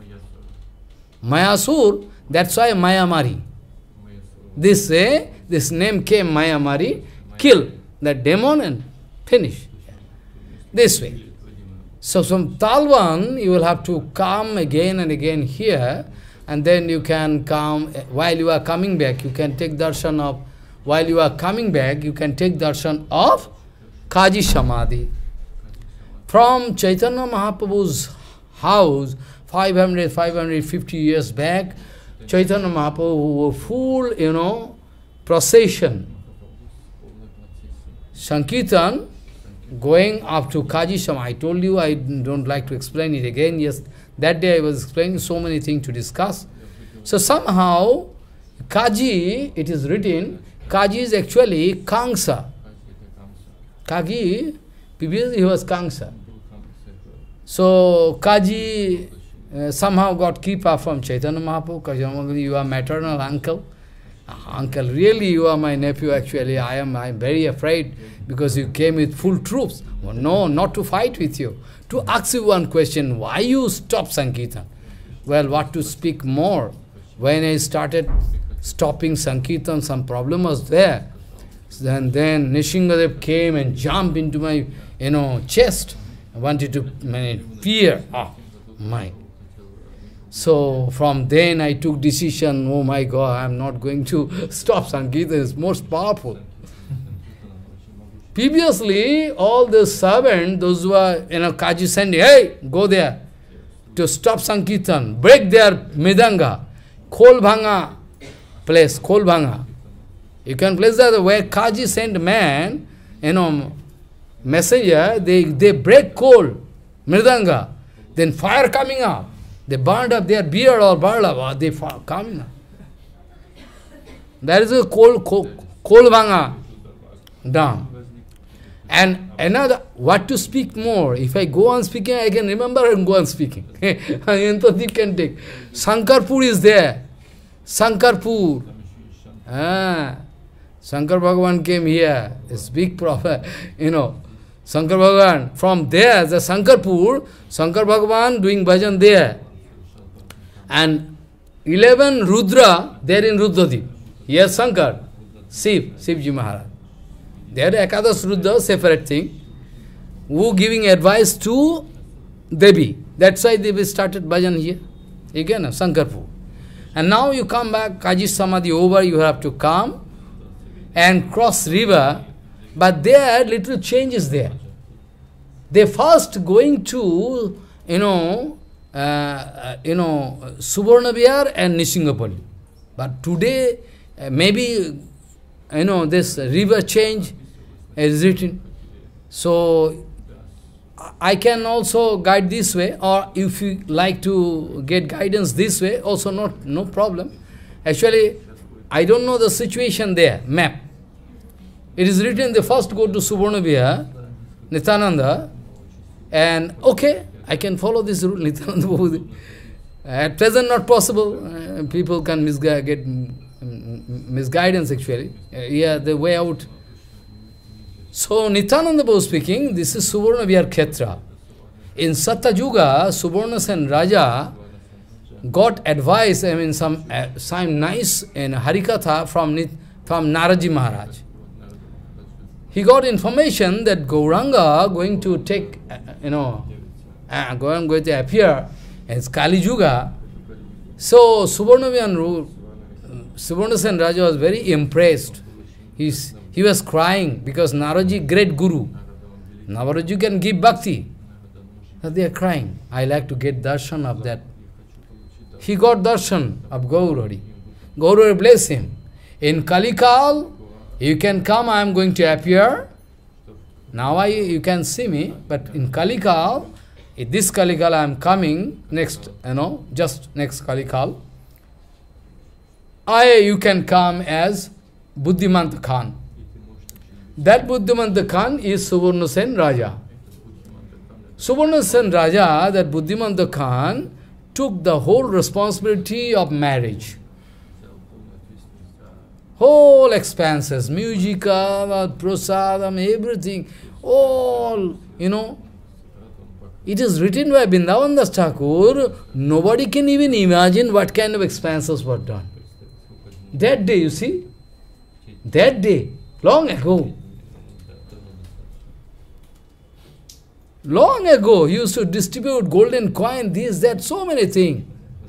Mayasur, that's why Mayamari. This way, this name came Mayamari, kill that demon and finish. This way. So from Talvan, you will have to come again and again here, and then you can come, while you are coming back, you can take darshan of, while you are coming back, you can take darshan of Kaji Samadhi. From Chaitanya Mahaprabhu's house, five hundred, five hundred fifty years back, Chaitanya Mahaprabhu, full, you know, procession, Sankirtan, going up to Kaji Samadhi. I told you I don't like to explain it again. Yes, that day I was explaining so many things to discuss. So somehow, Kaji, it is written, Kaji is actually Kangsa. Kaji, previously he was Kangsa. So Kaji uh, somehow got Kripa from Chaitanya Mahaprabhu. Kaji, you are maternal uncle. Uh, uncle, really you are my nephew actually. I am I am very afraid because you came with full troops. Well, no, not to fight with you. To ask you one question, why you stop Sankirtan? Well, what to speak more? When I started stopping Sankirtan, some problem was there. And then Nishingadev came and jumped into my, you know, chest. I wanted to, I fear. Ah, my. So from then I took decision, oh my God, I am not going to stop Sankirtan, it's most powerful. Previously, all the servants, those who are, you know, Kaji sent, hey, go there to stop Sankirtan, break their Midanga, Kholbhanga place, Kholbhanga. You can place that where Kaji sent man, you know, messenger, they, they break coal, Mridanga, then fire coming up. They burned up their beard or burned up, they coming up. That is a coal, coal, Kholbhanga dam. And another, what to speak more? If I go on speaking, I can remember and go on speaking. Entity can take. Sankarpur is there. Sankarpur. Ah, Shankar Bhagavan came here. It's big prophet, you know. Shankar Bhagavan. From there, the Sankarpur, Shankar Bhagavan doing bhajan there. And eleven Rudra, there in Rudradip. Here Shankar, Shiv, Shivji Maharaj. There Ekadas Rudra, separate thing, who giving advice to Devi. That's why Devi started bhajan here. Again, Sankarpur. And now you come back, Kaji Samadhi over, you have to come and cross river, but there little change is there. They first going to, you know, uh, uh, you know, Suvarna Vihar and Nisingapalli. But today, uh, maybe, you know, this river change is written. So, I can also guide this way, or if you like to get guidance this way, also not no problem. Actually, I don't know the situation there, map. It is written, they first go to Suvarna Vihar, Nityananda, and okay, I can follow this route, Nityananda. At present not possible, uh, people can misgu get misguidance actually. Uh, yeah, the way out. So, Nityananda was speaking, this is Suvarna Vihar Khetra. In Satyayuga, Suvarna Sen Raja got advice, I mean, some, uh, some nice in Harikatha from, from Naraji Maharaj. He got information that Gauranga going to take, uh, you know, uh, Gauranga going to appear as Kali Yuga. So, Suvarna Vihar, Suvarna Sen Raja was very impressed. He's, He was crying because Naraji, great guru. Naraji can give bhakti. But they are crying. I like to get darshan of that. He got darshan of Gaurari. Gaurari bless him. In Kalikal, you can come, I am going to appear. Now I, you can see me, but in Kalikal, in this Kalikal I am coming, next, you know, just next Kalikal. I, you can come as Buddhimanta Khan. That Buddhimanta Khan is Suvarna Sen Raja. Suvarna Sen Raja, that Buddhimanta Khan, took the whole responsibility of marriage. whole expanses, mujika, prasadam, everything, all, you know. It is written by Vrindavan Das Thakur, nobody can even imagine what kind of expanses were done. That day, you see, that day, long ago, long ago, he used to distribute golden coin, this, that, so many things.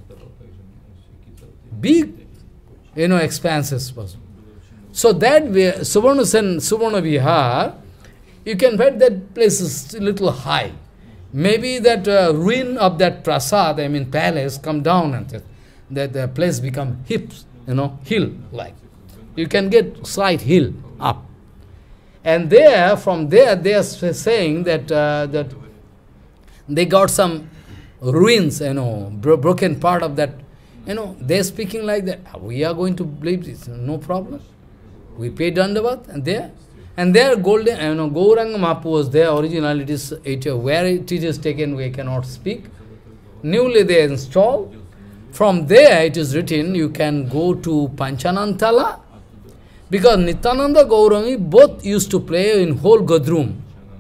Big, you know, expanses. So that way, Suvarna Sen, Suvarna Vihar, you can find that place is a little high. Maybe that uh, ruin of that prasad, I mean palace, come down and that, that the place become hips, you know, hill-like. You can get slight hill up. And there, from there, they are saying that uh, that they got some ruins, you know, bro broken part of that. You know, they are speaking like that. We are going to believe this, no problem. We pay Dandavat, and there. And there, golden, you know, Gauranga Mahaprabhu was there. Originally, it is, it, where it is taken, we cannot speak. Newly they installed. From there, it is written, you can go to Panchanantala, because Nityananda Gauranga both used to play in whole Gadrum.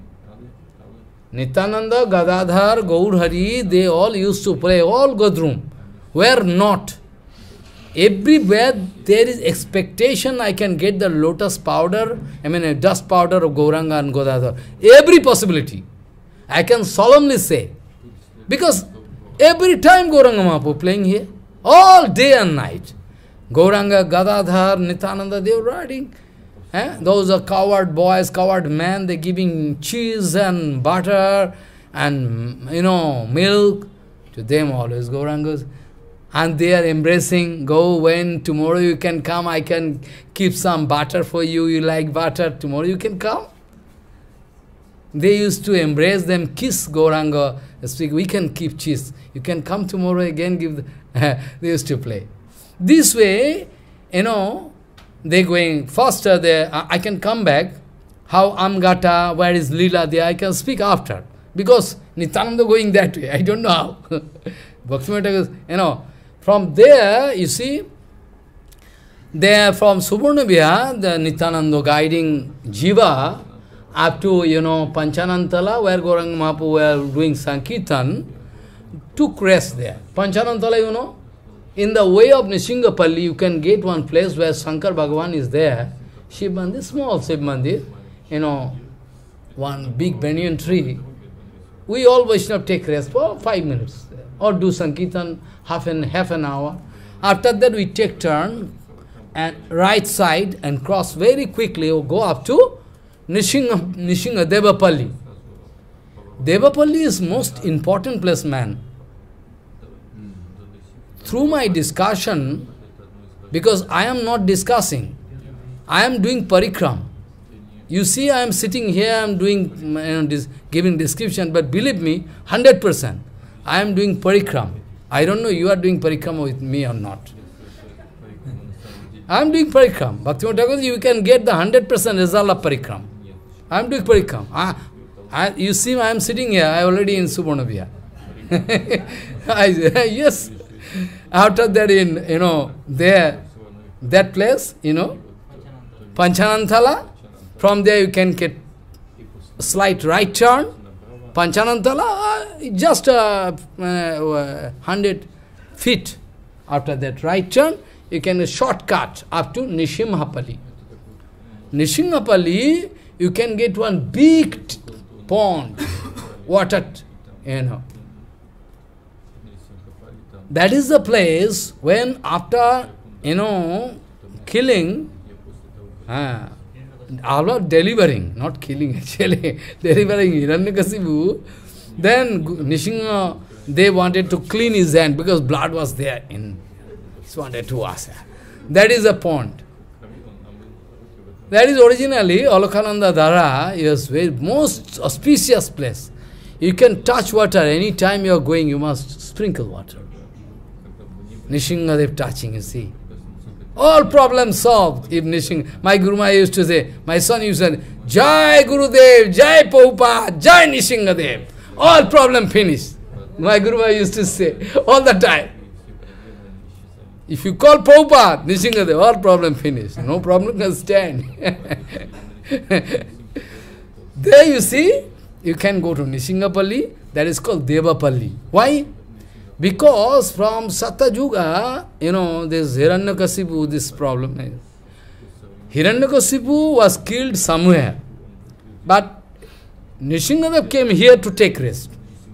Nityananda, Gadadhar, Gaurhari, they all used to play all Gadrum. Where not? Everywhere there is expectation I can get the lotus powder, I mean a dust powder of Gauranga and Gadadhar. Every possibility. I can solemnly say. Because every time Gauranga Mahaprabhu playing here, all day and night. Gauranga, Gadadhar, Nityananda, they were riding. Eh? Those are coward boys, coward men, they giving cheese and butter and, you know, milk. To them always Gaurangas. And they are embracing, go when tomorrow you can come, I can keep some butter for you, you like butter, tomorrow you can come. They used to embrace them, kiss Gauranga, speak, we can keep cheese. You can come tomorrow again, give the, they used to play. This way, you know, they going faster there, I can come back, how Amgata, where is Leela there, I can speak after. Because Nityananda going that way, I don't know how. Bhaktivinoda, you know, from there, you see, there from Suvarna Vihar, the Nityananda guiding Jiva up to, you know, Panchanantala, where Gauranga Mahaprabhu were doing Sankirtan, took rest there. Panchanantala, you know, in the way of Nishingapalli, you can get one place where Shankar Bhagavan is there, Shiv Mandir, small Shiv Mandir, you know, one big banyan tree. We all Vaishnava take rest for five minutes, or do Sankirtan half an, half an hour. After that we take turn and right side and cross very quickly or go up to Nishinga, Nishinga Devapalli. Devapalli is most important place, man. Through my discussion, because I am not discussing, I am doing parikram. You see, I am sitting here, I am doing, you know, this, giving description, but believe me, one hundred percent, I am doing parikram. I don't know you are doing parikram with me or not. I am doing parikram. Bhaktivinoda Thakur, you can get the one hundred percent result of parikram. I am doing parikram. I, I, you see, I am sitting here, I am already in Suvarna Vihar. Yes. After that, in, you know, there, that place, you know, Panchanantala, from there you can get a slight right turn. Panchanantala, uh, just uh, uh, one hundred feet. After that right turn, you can a shortcut up to Nishimhapalli. Nishimhapalli, you can get one big pond, water, you know. That is the place when after, you know, killing, uh, Allah delivering, not killing actually, delivering Hiranyakasipu, then Nishinga, they wanted to clean his hand because blood was there in, he wanted to ask. That is the pond. That is originally Alokhananda Dhara is very most auspicious place. You can touch water any time you are going, you must sprinkle water. Nishingadev touching, you see. All problems solved. If Nishing, my Guru Maharaj used to say, my son used to say, Jai Gurudev, Jai Prabhupada, Jai Nishingadev. All problem finished. My Guru Maharaj used to say all the time. If you call Prabhupada, Nishingadev, all problem finished. No problem can stand. There you see, you can go to Nishingapalli, that is called Devapalli. Why? Because from Satyuga, you know, this Hiranyakasipu, this problem. Hiranyakasipu was killed somewhere. But Nishingadev came here to take rest.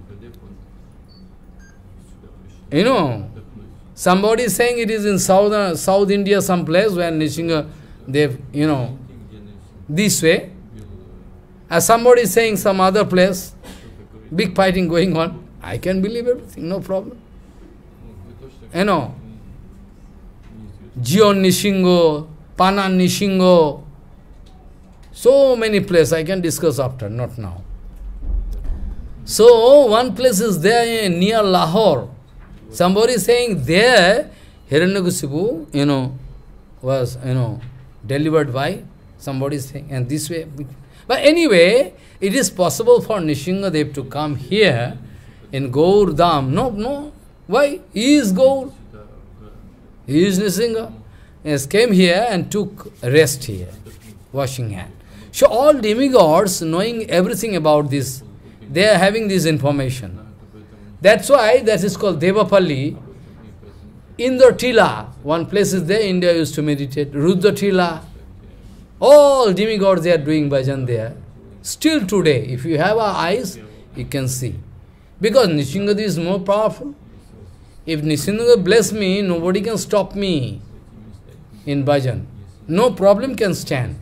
You know, somebody is saying it is in southern, South India, some place where Nishingadev, you know, this way. As somebody is saying some other place, big fighting going on. I can believe everything, no problem. You know, Jion Nishingo, Panan Nishingo, so many places I can discuss after, not now. So, one place is there near Lahore. Somebody is saying there, Hiranyakasipu, you know, was, you know, delivered by somebody is saying, and this way. But anyway, it is possible for Nishingadev to come here in Gaur Dham. No, no. Why? He is Gaur. He is Nishinga. He has came here and took rest here, washing hand. So all demigods knowing everything about this, they are having this information. That's why that is called Devapalli. Indra-tila, one place is there, India used to meditate. Rudra-tila. All demigods, they are doing bhajan there. Still today, if you have eyes, you can see. Because Nishingadev is more powerful. If Nishingadev bless me, nobody can stop me in bhajan. No problem can stand.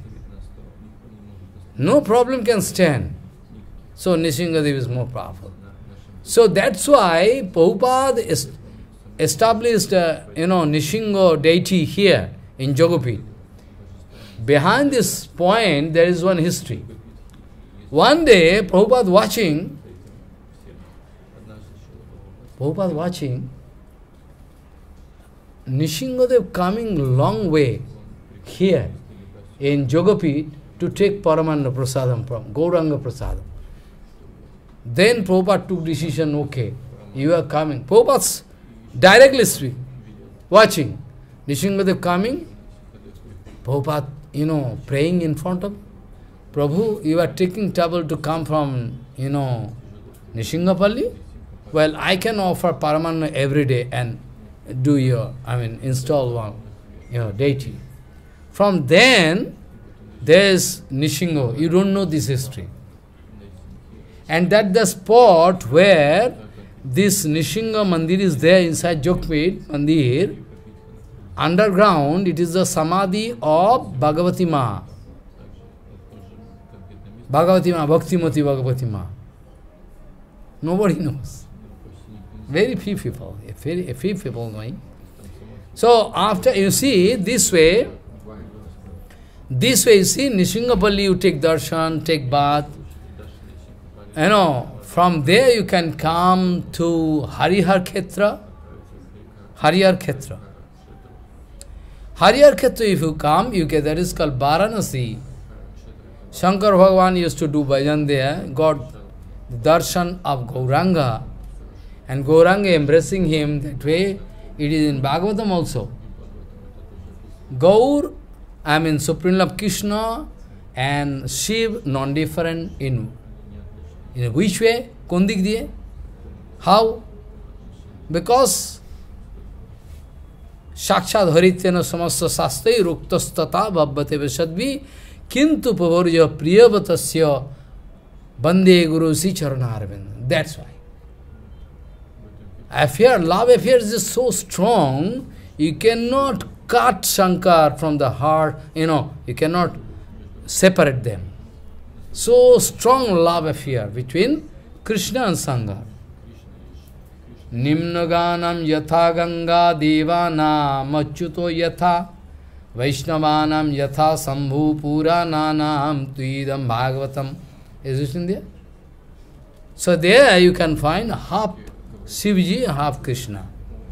No problem can stand. So Nishingadev is more powerful. So that's why Prabhupada is established, uh, you know, Nishingo deity here in Jogapit. Behind this point, there is one history. One day, Prabhupada watching, Prabhupada watching, Nishingadev coming long way here in Jogapit to take Paramanda Prasadam from Gauranga Prasadam. Then Prabhupada took decision, okay, you are coming. Prabhupada's directly speaking, watching, Nishingadev coming, Prabhupada, you know, praying in front of, Prabhu, you are taking trouble to come from, you know, Nishingapalli? Well, I can offer Paramananda every day and do your, I mean, install one, you know, deity. From then, there is Nishingo. You don't know this history. And that the spot where this Nishinga Mandir is there inside Jogapit Mandir, underground, it is the Samadhi of Bhagavati Ma. Bhagavati Ma, Bhaktimati Bhagavati Ma. Nobody knows. Very few people, very few people knowing. So after, you see, this way, this way, you see, Nishingapalli, you take darshan, take bath. You know, from there you can come to Harihar Khetra. Harihar Khetra. Harihar Khetra, if you come, you get, that is called Varanasi. Shankar Bhagavan used to do bhajan there, got the darshan of Gauranga, and Gauranga embracing him that way. It is in Bhagavatam also. Gaur, I mean Supreme Lord Krishna and Shiv non-different in, in which way? Kondik diye? How? Because Shakshad Harityana Samasta Sastai Ruktastata Bhabbate Vishadvi Kintu Pavarya Priyavatasya Bande Guru Si Charanarvind. That's why. Affair, love affair is so strong, you cannot cut Shankar from the heart, you know, you cannot separate them. So strong love affair between Krishna and Sangha. Nimnaganam yatha ganga devanam achyuto yatha Vaishnavanam yatha sambhu purananam tuidam bhagavatam. Is it in there? So there you can find half Shivji, half Krishna.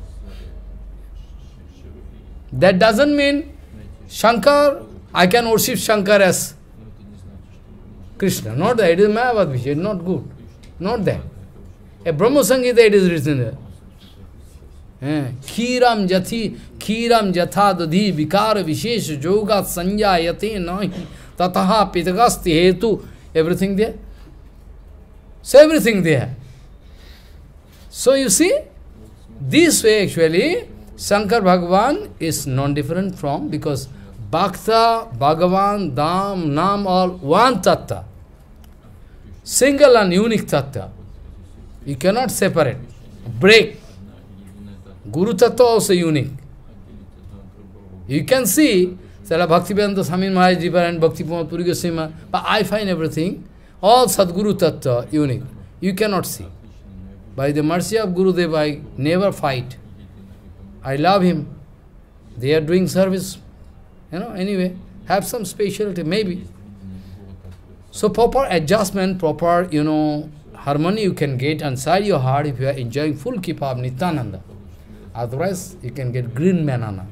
That doesn't mean Shankar, I can worship Shankar as Krishna. Not that. It is Mayavad Vishaya, not good. Not that. A Brahma Samhita, it is written there. Eh, Kiram Jati, Khiram jatha dodhi vikara vishesh yoga sanjayate nahi tataha pitagasti hetu. Everything there. So everything there. So you see, this way actually, Shankar Bhagavan is non-different from, because Bhakta, Bhagavan, Dham, Nam, all one tattva. Single and unique tattva. You cannot separate, break. Guru tattva also unique. You can see, Sala Bhaktivedanta Swami Maharaj Jiva and Bhakti Pramod Puri Goswami, but I find everything, all Sadguru tattva unique. You cannot see. By the mercy of Gurudev, I never fight. I love him. They are doing service. You know, anyway, have some specialty, maybe. So proper adjustment, proper, you know, harmony you can get inside your heart if you are enjoying full Kripa of Nityananda. Otherwise, you can get green banana.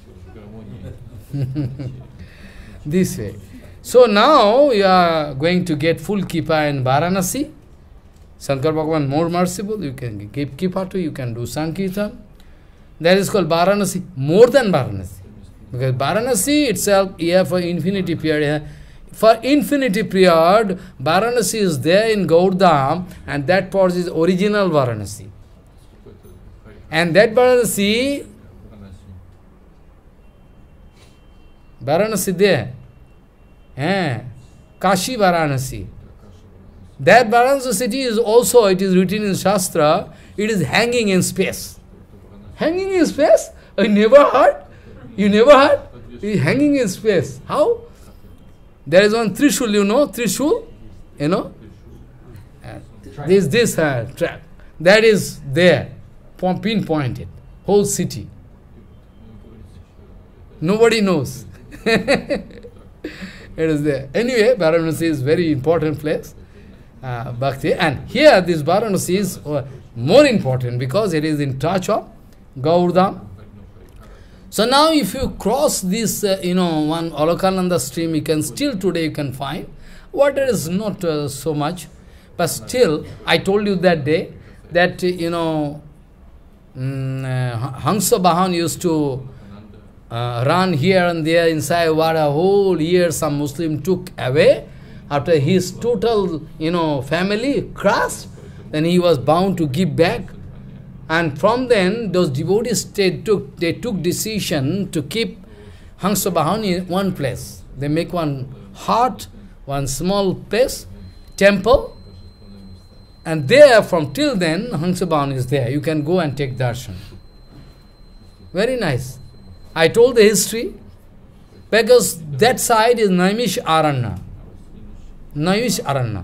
This way. So now you are going to get full Kripa in Varanasi. Shankar Bhagavan more merciful, you can give Kripa to, you can do Sankirtan. That is called Varanasi, more than Varanasi. Because Varanasi itself, here for infinity period, for infinity period, Varanasi is there in Gaurdham, and that part is original Varanasi. And that Varanasi, Varanasi there, eh, Kashi Varanasi. That Varanasi city is also, it is written in Shastra, it is hanging in space. Hanging in space? I never heard. You never heard? It is hanging in space. How? There is one Trishul, you know, Trishul, you know. Uh, this, this uh, track. That is there, pinpointed, whole city. Nobody knows. It is there. Anyway, Varanasi is very important place. Uh, Bhakti. And here this Varanasi is uh, more important because it is in touch of Gaurdham. So now if you cross this, uh, you know, one Alakananda stream, you can still today you can find. Water is not uh, so much, but still, I told you that day, that, uh, you know, um, uh, Hansa Bahan used to uh, run here and there inside water. Whole year some Muslim took away. After his total, you know, family crashed, then he was bound to give back. And from then, those devotees, they took, they took decision to keep Hansa Bahan in one place. They make one hut, one small place, temple, and there, from till then, Hansa Bahan is there. You can go and take darshan. Very nice. I told the history, because that side is Naimish Aranya. Naimish Aranya.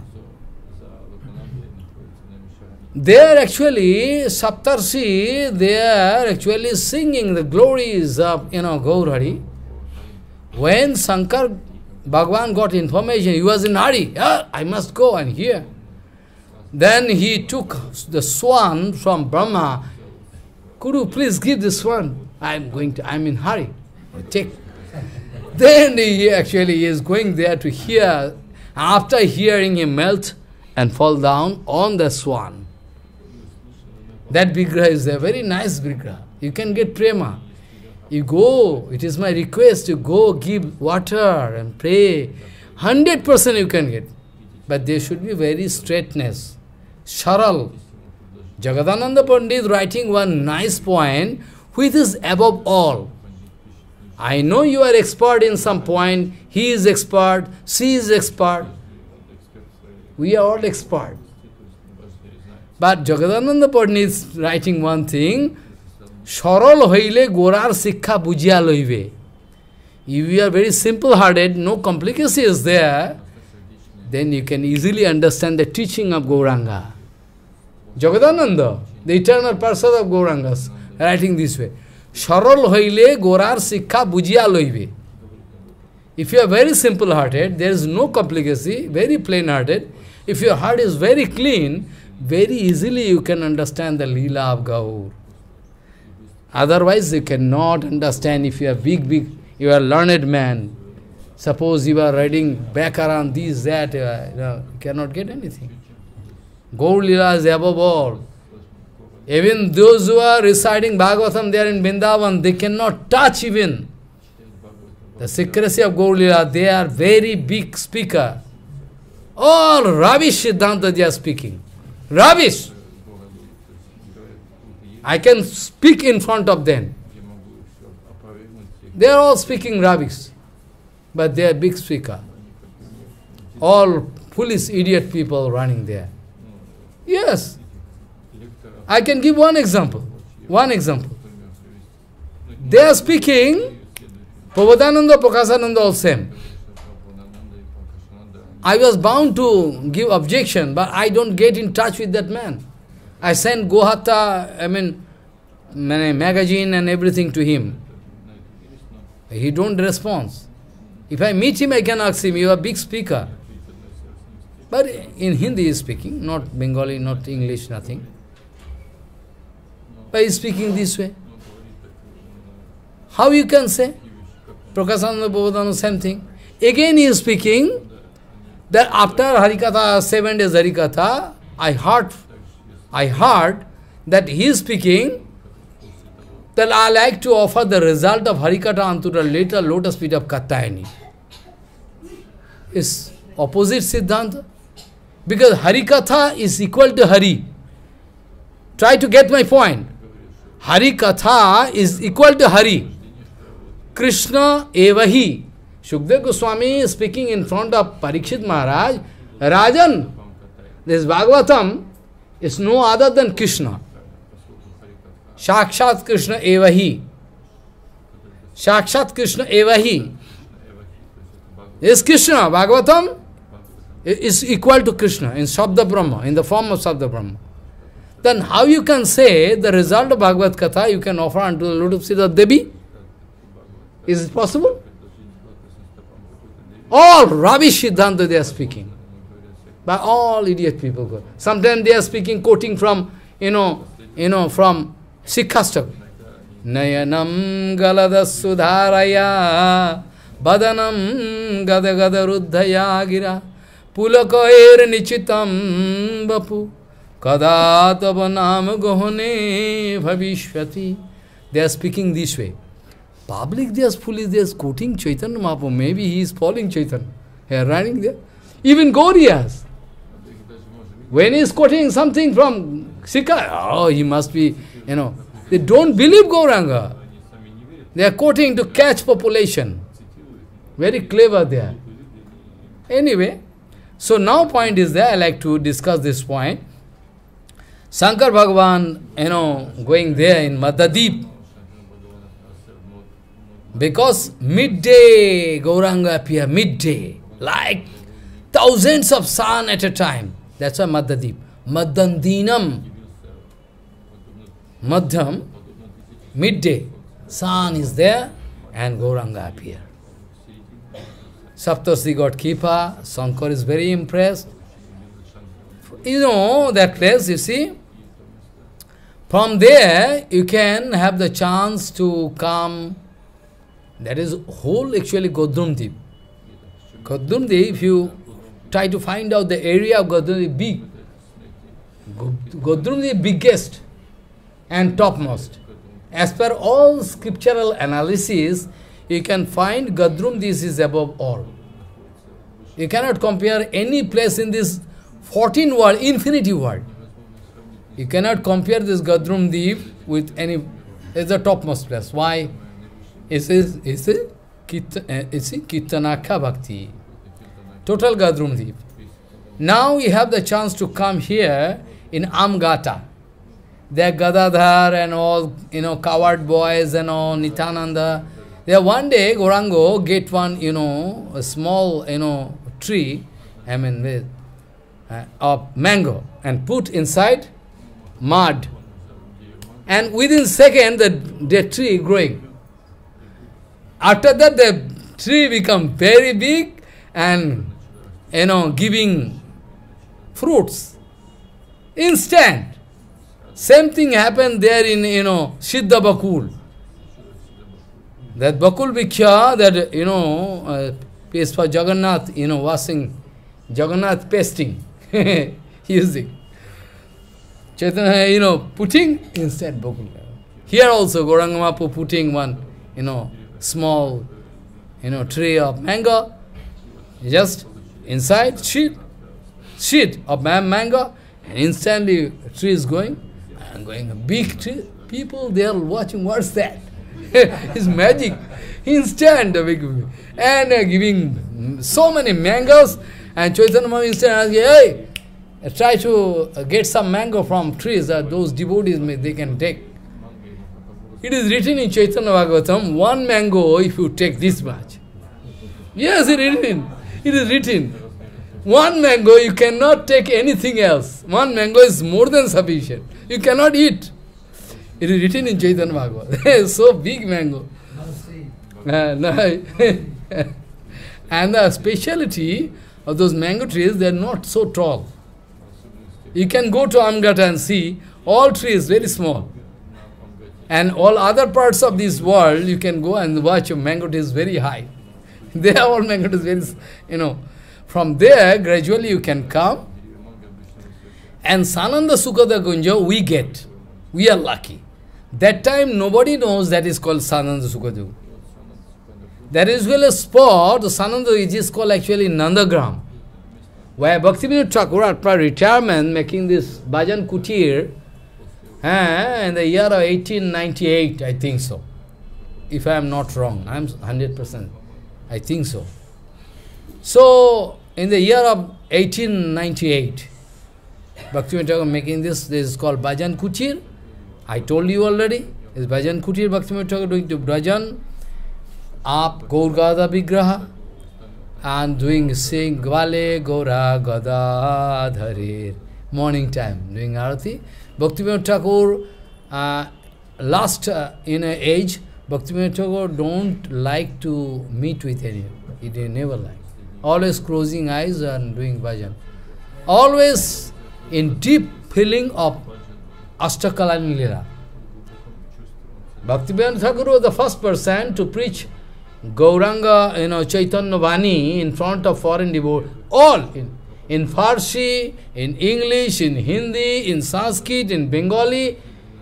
They are actually, Saptarshi, they are actually singing the glories of, you know, Gaurhari. When Shankar Bhagavan got information, he was in hurry. Yeah, I must go and hear. Then he took the swan from Brahma. Guru, please give the swan. I am going to, I am in hurry. Take. Then he actually is going there to hear. After hearing, he melt and fall down on the swan. That Vigraha is a very nice Vigraha. You can get prema. You go, it is my request, you go give water and pray. Hundred percent you can get. But there should be very straightness. Sharal. Jagadananda Pandit writing one nice point, which is above all. I know you are expert in some point, he is expert, she is expert. We are all expert. But Jagadananda Pandit is writing one thing, Sharal hoile gorar sikha bujya loive. If you are very simple-hearted, no complicacy is there, then you can easily understand the teaching of Gauranga. Jagadananda, the eternal person of Gaurangas, writing this way. Sharal hoile gorar sikha bujya loive. If you are very simple-hearted, there is no complicacy, very plain-hearted. If your heart is very clean, very easily you can understand the Leela of Gaur. Otherwise you cannot understand if you are big, big, you are a learned man. Suppose you are reading back around this, that, uh, you know, you cannot get anything. Gaur Leela is above all. Even those who are reciting Bhagavatam there in Vrindavan, they cannot touch even the secrecy of Gaur Leela. They are very big speaker. All rubbish Siddhanta they are speaking. Rubbish. I can speak in front of them. They are all speaking rubbish. But they are big speaker. All foolish idiot people running there. Yes. I can give one example. One example. They are speaking, Prabodhananda, Prakashananda all same. I was bound to give objection, but I don't get in touch with that man. I sent Gohata, I mean, magazine and everything to him. He don't respond. If I meet him, I can ask him, you are a big speaker. But in Hindi he is speaking, not Bengali, not English, nothing. But he is speaking this way. How you can say? Prakashananda Prabodhananda, same thing. Again he is speaking that after Harikatha, seven days Harikatha, I heard, I heard that he is speaking that I like to offer the result of Harikatha unto the later lotus feet of Katyayani. Is opposite Siddhanta. Because Harikatha is equal to Hari. Try to get my point. Harikatha is equal to Hari. Krishna evahi. Shukdev Goswami is speaking in front of Parikshit Maharaj. Rajan, this Bhagavatam is no other than Krishna. Sakshat Krishna evahi. Sakshat Krishna evahi. Is Krishna. Bhagavatam is equal to Krishna in Sabda Brahma, in the form of Sabda Brahma. Then how you can say the result of Bhagavad Katha you can offer unto the lotus feet of Devi? Is it possible? All rubbish Siddhanta they are speaking. But all idiot people go. Sometimes they are speaking, quoting from, you know, you know, from Sikhastak. Nayanam galada sudharaya badanam gada gada ruddhaya gira pulakair nichitam bapu kadatava nam gohane bhavishvati. They are speaking this way. Public, they are foolish, they are quoting Chaitanya Mahaprabhu. Maybe he is following Chaitanya. They are running there. Even Gauriyas. When he is quoting something from Sikha, oh, he must be, you know. They don't believe Gauranga. They are quoting to catch population. Very clever they are. Anyway, so now point is there, I like to discuss this point. Shankar Bhagavan, you know, going there in Madhadip, because midday Gauranga appear, midday, like thousands of sun at a time. That's why Madhadip. Madhandinam. Madhyam, midday, sun is there and Gauranga appear. Saptasi got Kipa, Shankar is very impressed. You know that place, you see. From there, you can have the chance to come. That is whole actually Godrumdeep. Godrumdeep, if you try to find out the area of Godrumdeep, big. Godrumdeep biggest and topmost. As per all scriptural analysis, you can find Gadrum, this is above all. You cannot compare any place in this fourteen world, infinity world. You cannot compare this Gadrum Deep with any, it's the topmost place. Why? It is, it is, it's Kirtanakha Bhakti. Total Gadrum Deep. Now we have the chance to come here in Amgata. There are Gadadhar and all, you know, coward boys and all, Nityananda. There one day, Gaurango get one, you know, a small, you know, tree, I mean, with uh, of mango, and put inside mud. And within second, the, the tree growing. After that, the tree become very big and, you know, giving fruits. Instant. Same thing happened there in, you know, Siddha Bakul. That Bakul Bhiksha, that, you know, uh, is for Jagannath, you know, washing, Jagannath pasting, using. Chaitanya, you know, putting inside Gokul. Here also Gauranga Mahaprabhu putting one, you know, small, you know, tree of mango, just inside sheet, sheet of mango, and instantly tree is going, and going a big tree. People, they are watching, what's that? It's magic. Instant, and uh, giving so many mangoes, and Chaitanya Mahaprabhu instant asking, hey, try to get some mango from trees that those devotees may, they can take. It is written in Chaitanya Bhagavatam, one mango if you take this much. Yes, it is written. It is written. One mango, you cannot take anything else. One mango is more than sufficient. You cannot eat. It is written in Chaitanya Bhagavatam. So big mango. Uh, no. And the speciality of those mango trees, they are not so tall. You can go to Amgata and see, all trees very small. And all other parts of this world, you can go and watch a mango tree is very high. They are all mango trees very, you know. From there, gradually you can come. And Sananda Sukhada Kunja, we get. We are lucky. That time, nobody knows that is called Sananda Sukhada. There is well a spot, the Sananda, it is called actually Nandagram, where Bhaktivinoda Thakur, after retirement, making this Bhajan Kutir, eh, in the year of eighteen ninety-eight, I think so. If I am not wrong, I am one hundred percent. I think so. So, in the year of eighteen ninety-eight, Bhaktivinoda Thakur making this, this is called Bhajan Kutir. I told you already, is Bhajan Kutir, Bhaktivinoda Thakur doing to Bhajan, Aap Gaur Gada Vigraha, and doing, saying, Gwale Gora Gada Dharir, morning time, doing Arati. Bhaktivinoda Thakur, uh, last uh, in a age, Bhaktivinoda Thakur don't like to meet with anyone. He did never like. Always closing eyes and doing bhajan. Always in deep feeling of Ashtakalani Lila. Bhaktivinoda Thakur was the first person to preach Gauranga, you know, Chaitanya Vani in front of foreign devotees. All in, in Farsi, in English, in Hindi, in Sanskrit, in Bengali,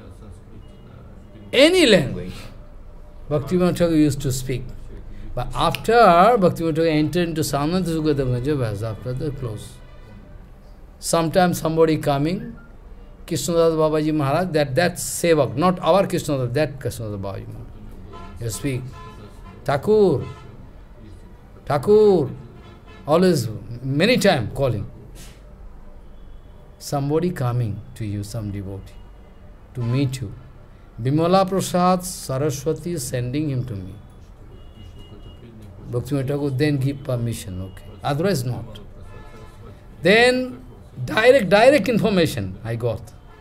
any language. Bhaktivinoda Thakur used to speak. But after Bhaktivinoda Thakur entered into Sananda Sukhada Majabhas, after the close. Sometimes somebody coming, Krishnadas Babaji Maharaj, that that sevak, not our Krishnadas, that Krishnadas Babaji Maharaj. You speak, Thakur, Thakur, always, many times calling. Somebody coming to you, some devotee, to meet you. Bimala Prasad Saraswati is sending him to me. Bhaktivinoda Thakur then give permission, okay. Otherwise not. Then direct, direct information I got.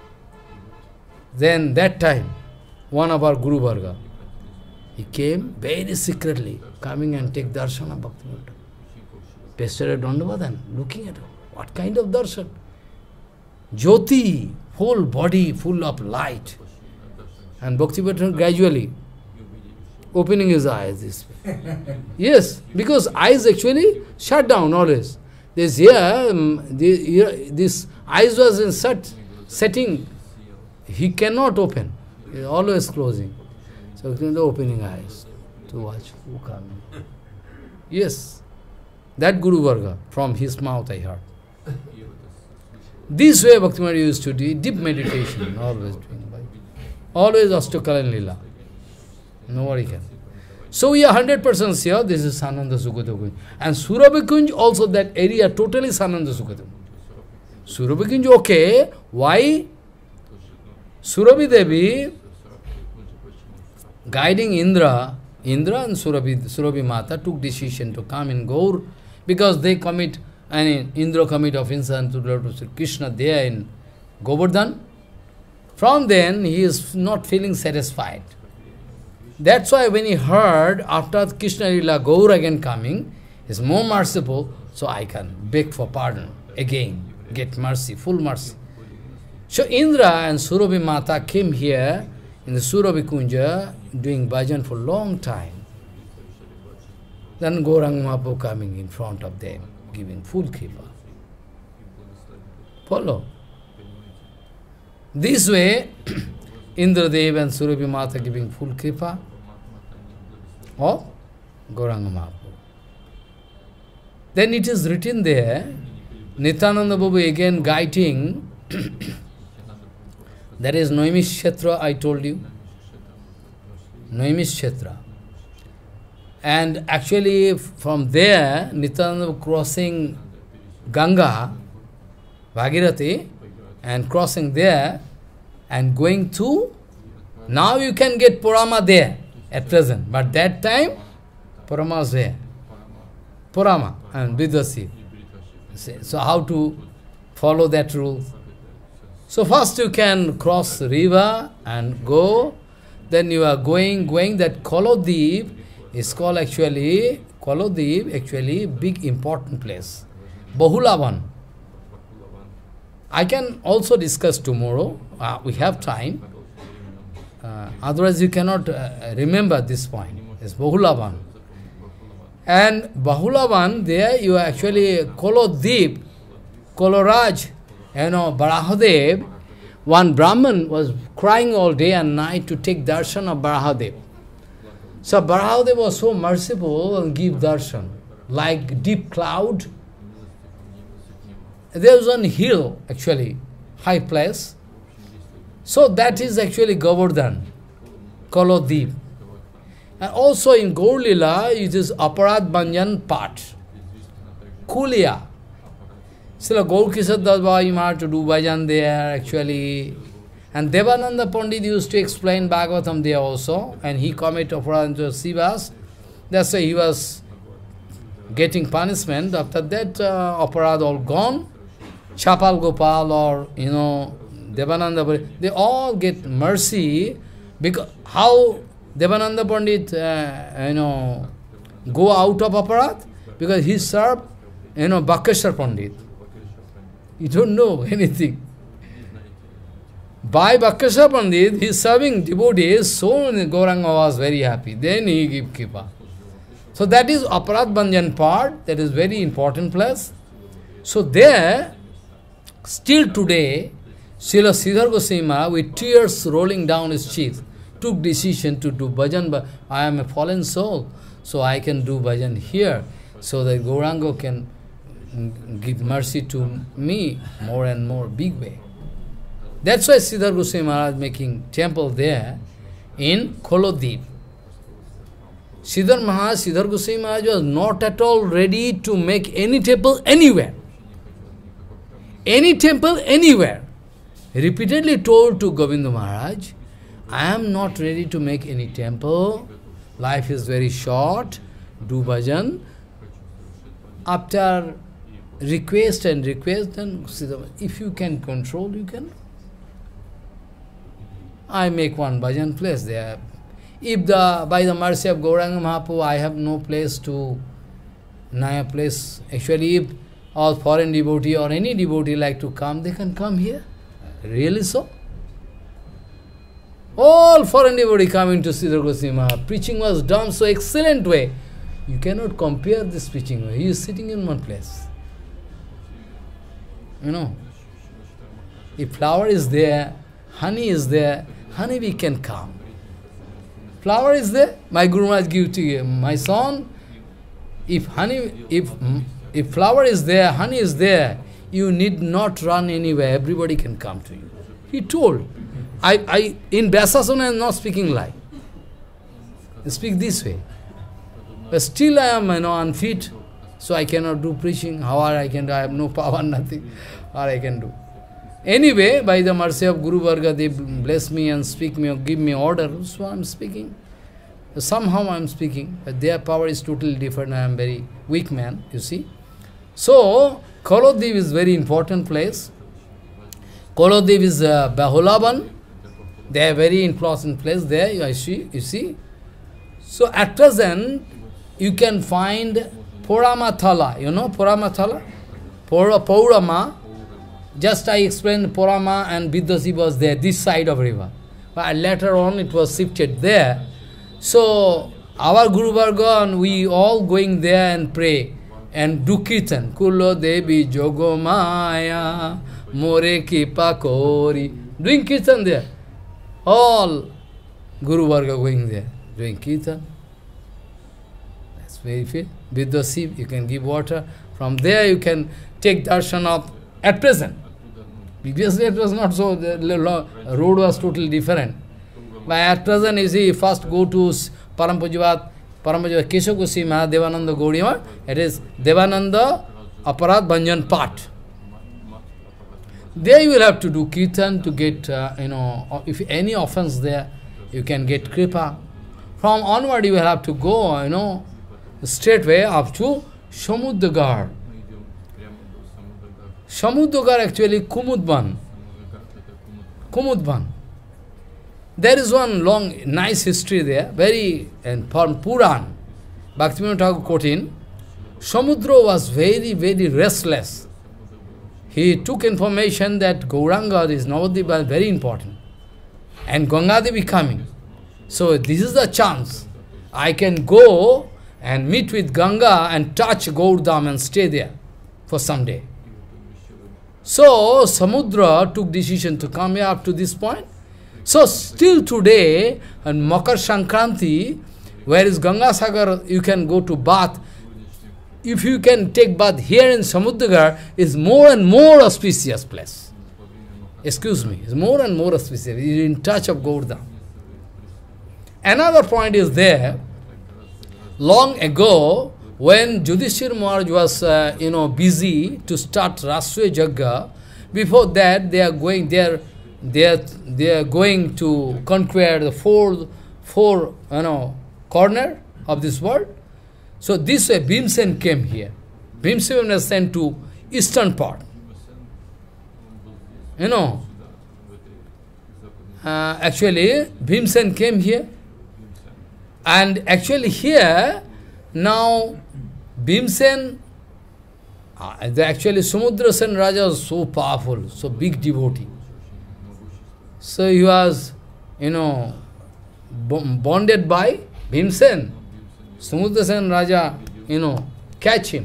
Then that time, one of our Guru Varga, he came very secretly, coming and take darshan of Bhaktivinoda Thakur. Pastor Dandavadan, looking at him, what kind of darshan? Jyoti, whole body full of light. And Bhaktivinoda Thakur gradually opening his eyes this way. Yes, because eyes actually shut down always. This here, um, this, here, this eyes was in set, setting. He cannot open. He is always closing. So the opening eyes to watch who coming. Yes, that Guru Varga, from his mouth I heard. This way Bhaktivinoda used to do deep meditation, always doing. Always Ashtakalani Lila. Nobody can. So we are one hundred percent sure this is Sananda Sukhada Kunj. And Surabhi Kunj also, that area totally Sananda Sukhada. Surabhi Kunj, okay. Why? Surabhi Devi guiding Indra, Indra and Surabhi, Surabhi Mata took decision to come in Gaur because they commit, I mean, Indra commit offense to Lord Krishna there in Govardhan. From then, he is not feeling satisfied. That's why when he heard, after Krishna Lila, Gaur again coming, he is more merciful, so I can beg for pardon again, get mercy, full mercy. So Indra and Surabhi Mata came here in the Surabhi Kunja, doing bhajan for a long time. Then Gauranga Mahaprabhu coming in front of them, giving full kripa. Follow? This way, Indradev and Surabhi Mata giving full kripa of Gauranga Mahaprabhu. Then it is written there, Nityananda Babu again guiding, that is Noimikshetra, I told you. Noimikshetra. And actually from there, Nityananda crossing Ganga, Bhagirathi, and crossing there, and going to, now you can get Purama there at present, but that time, Purama was there. Purama and Vidvasi. So how to follow that rule? So first you can cross the river and go, then you are going, going, that Kolodip is called actually, Kolodip actually big important place. Bahulavan. I can also discuss tomorrow, uh, we have time, uh, otherwise you cannot uh, remember this point. It's Bahulavan. And Bahulavan, there you actually, Kolodip, Koloraj, you know, Barahadev, one Brahman was crying all day and night to take darshan of Barahadev. So Barahadev was so merciful and give darshan, like deep cloud. There was one hill, actually, high place. So that is actually Govardhan, Kolodip. And also in Gaur Lila, it is Aparad Banjan part, Kulia. Srila Gaur Kishore Das Baba Imar to do bhajan there, actually. And Devananda Pandit used to explain Bhagavatam there also, and he committed Aparad into Sivas. That's why he was getting punishment. After that, uh, Aparad all gone. Chapal Gopal or, you know, Devananda Pandit, they all get mercy, because how Devananda Pandit, uh, you know, go out of Aparad? Because he served, you know, Bhakeshwar Pandit. You don't know anything. By Bhakeshwar Pandit, he is serving devotees, so Gauranga was very happy. Then he gave kripa. So that is Aparad Banjan part, that is very important place. So there, still today, Srila Sridhar Goswami Maharaj, with tears rolling down his cheeks, took decision to do bhajan, but I am a fallen soul, so I can do bhajan here, so that Gauranga can give mercy to me more and more, big way. That's why Sridhar Goswami Maharaj making temple there in Kolodip. Sridhar Maharaj, Sridhar Goswami Maharaj was not at all ready to make any temple anywhere. Any temple anywhere. He repeatedly told to Govinda Maharaj, I am not ready to make any temple. Life is very short. Do bhajan. After request and request, then if you can control, you can. I make one bhajan place there. If the by the mercy of Gauranga Mahaprabhu, I have no place to, Naya place. Actually, if all foreign devotee or any devotee like to come, they can come here. Really so? All foreign devotee coming to Sridhar Goswami Maharaj. Preaching was done so excellent way. You cannot compare this preaching way. He is sitting in one place. You know, if flower is there, honey is there, honey we can come. Flower is there, my Guru Maharaj give to you. My son, if honey, if if flower is there, honey is there, you need not run anywhere, everybody can come to you. He told. I, I in Vyasasana I am not speaking lie. I speak this way. But still I am, you know, unfit, so I cannot do preaching. How I can do? I have no power, nothing. Or I can do. Anyway, by the mercy of Guru Varga, they bless me and speak me or give me order, so I am speaking. Somehow I am speaking, but their power is totally different. I am very weak man, you see. So, Kolodip is very important place. Kolodip is uh, Bahulavan. They are very important place there, you see, you see. So, at present, you can find Puramathala. You know Puramathala? Pura, Purama. Just I explained Purama and Vidvasi was there, this side of river. But later on it was shifted there. So, our Guru Varga and we all going there and pray and do kirtan. Kulo Devi Jogo Maya More Kipa Kori doing kirtan there. All Guru Varga going there, doing kirtan. That's very fit. With the sea, you can give water. From there you can take darshan of, at present. Previously it was not so, the road was totally different. But at present, you see, first go to Parampujvat, Parampujvat Keshav Goswami Mahadevananda Gaudiya, it is Devananda Aparad Bhanjan Path. There you will have to do kirtan to get, uh, you know, if any offense there, you can get kripa. From onward you will have to go, you know, straightway up to Samudgar. Samudgar actually Kumudban. Kumudban. There is one long, nice history there, very, and from Puran, Bhaktivinoda Thakur quoting, Samudra was very, very restless. He took information that Gauranga is Navadvipa very important, and Ganga Devi coming. So this is the chance. I can go and meet with Ganga and touch Gaurdham and stay there for some day. So Samudra took decision to come here up to this point. So still today, on Makar Sankranti, where is Ganga Sagar, you can go to bath. If you can take bath here in Samudgar, is more and more auspicious place. Excuse me, is more and more auspicious. It is in touch of Gaurdham. Another point is there. Long ago, when Yudhishthira Maharaj was, uh, you know, busy to start Rashtriya Yajna, before that they are going, they are, they are, they are going to conquer the four, four, you know, corner of this world. So this way, Bhimsen came here. Bhimsen was sent to eastern part. You know, uh, actually, Bhimsen came here. And actually here, now, Bhimsen, uh, actually Samudra Sen Raja was so powerful, so big devotee. So he was, you know, bonded by Bhimsen. Samudra Sen Raja, you know, catch him.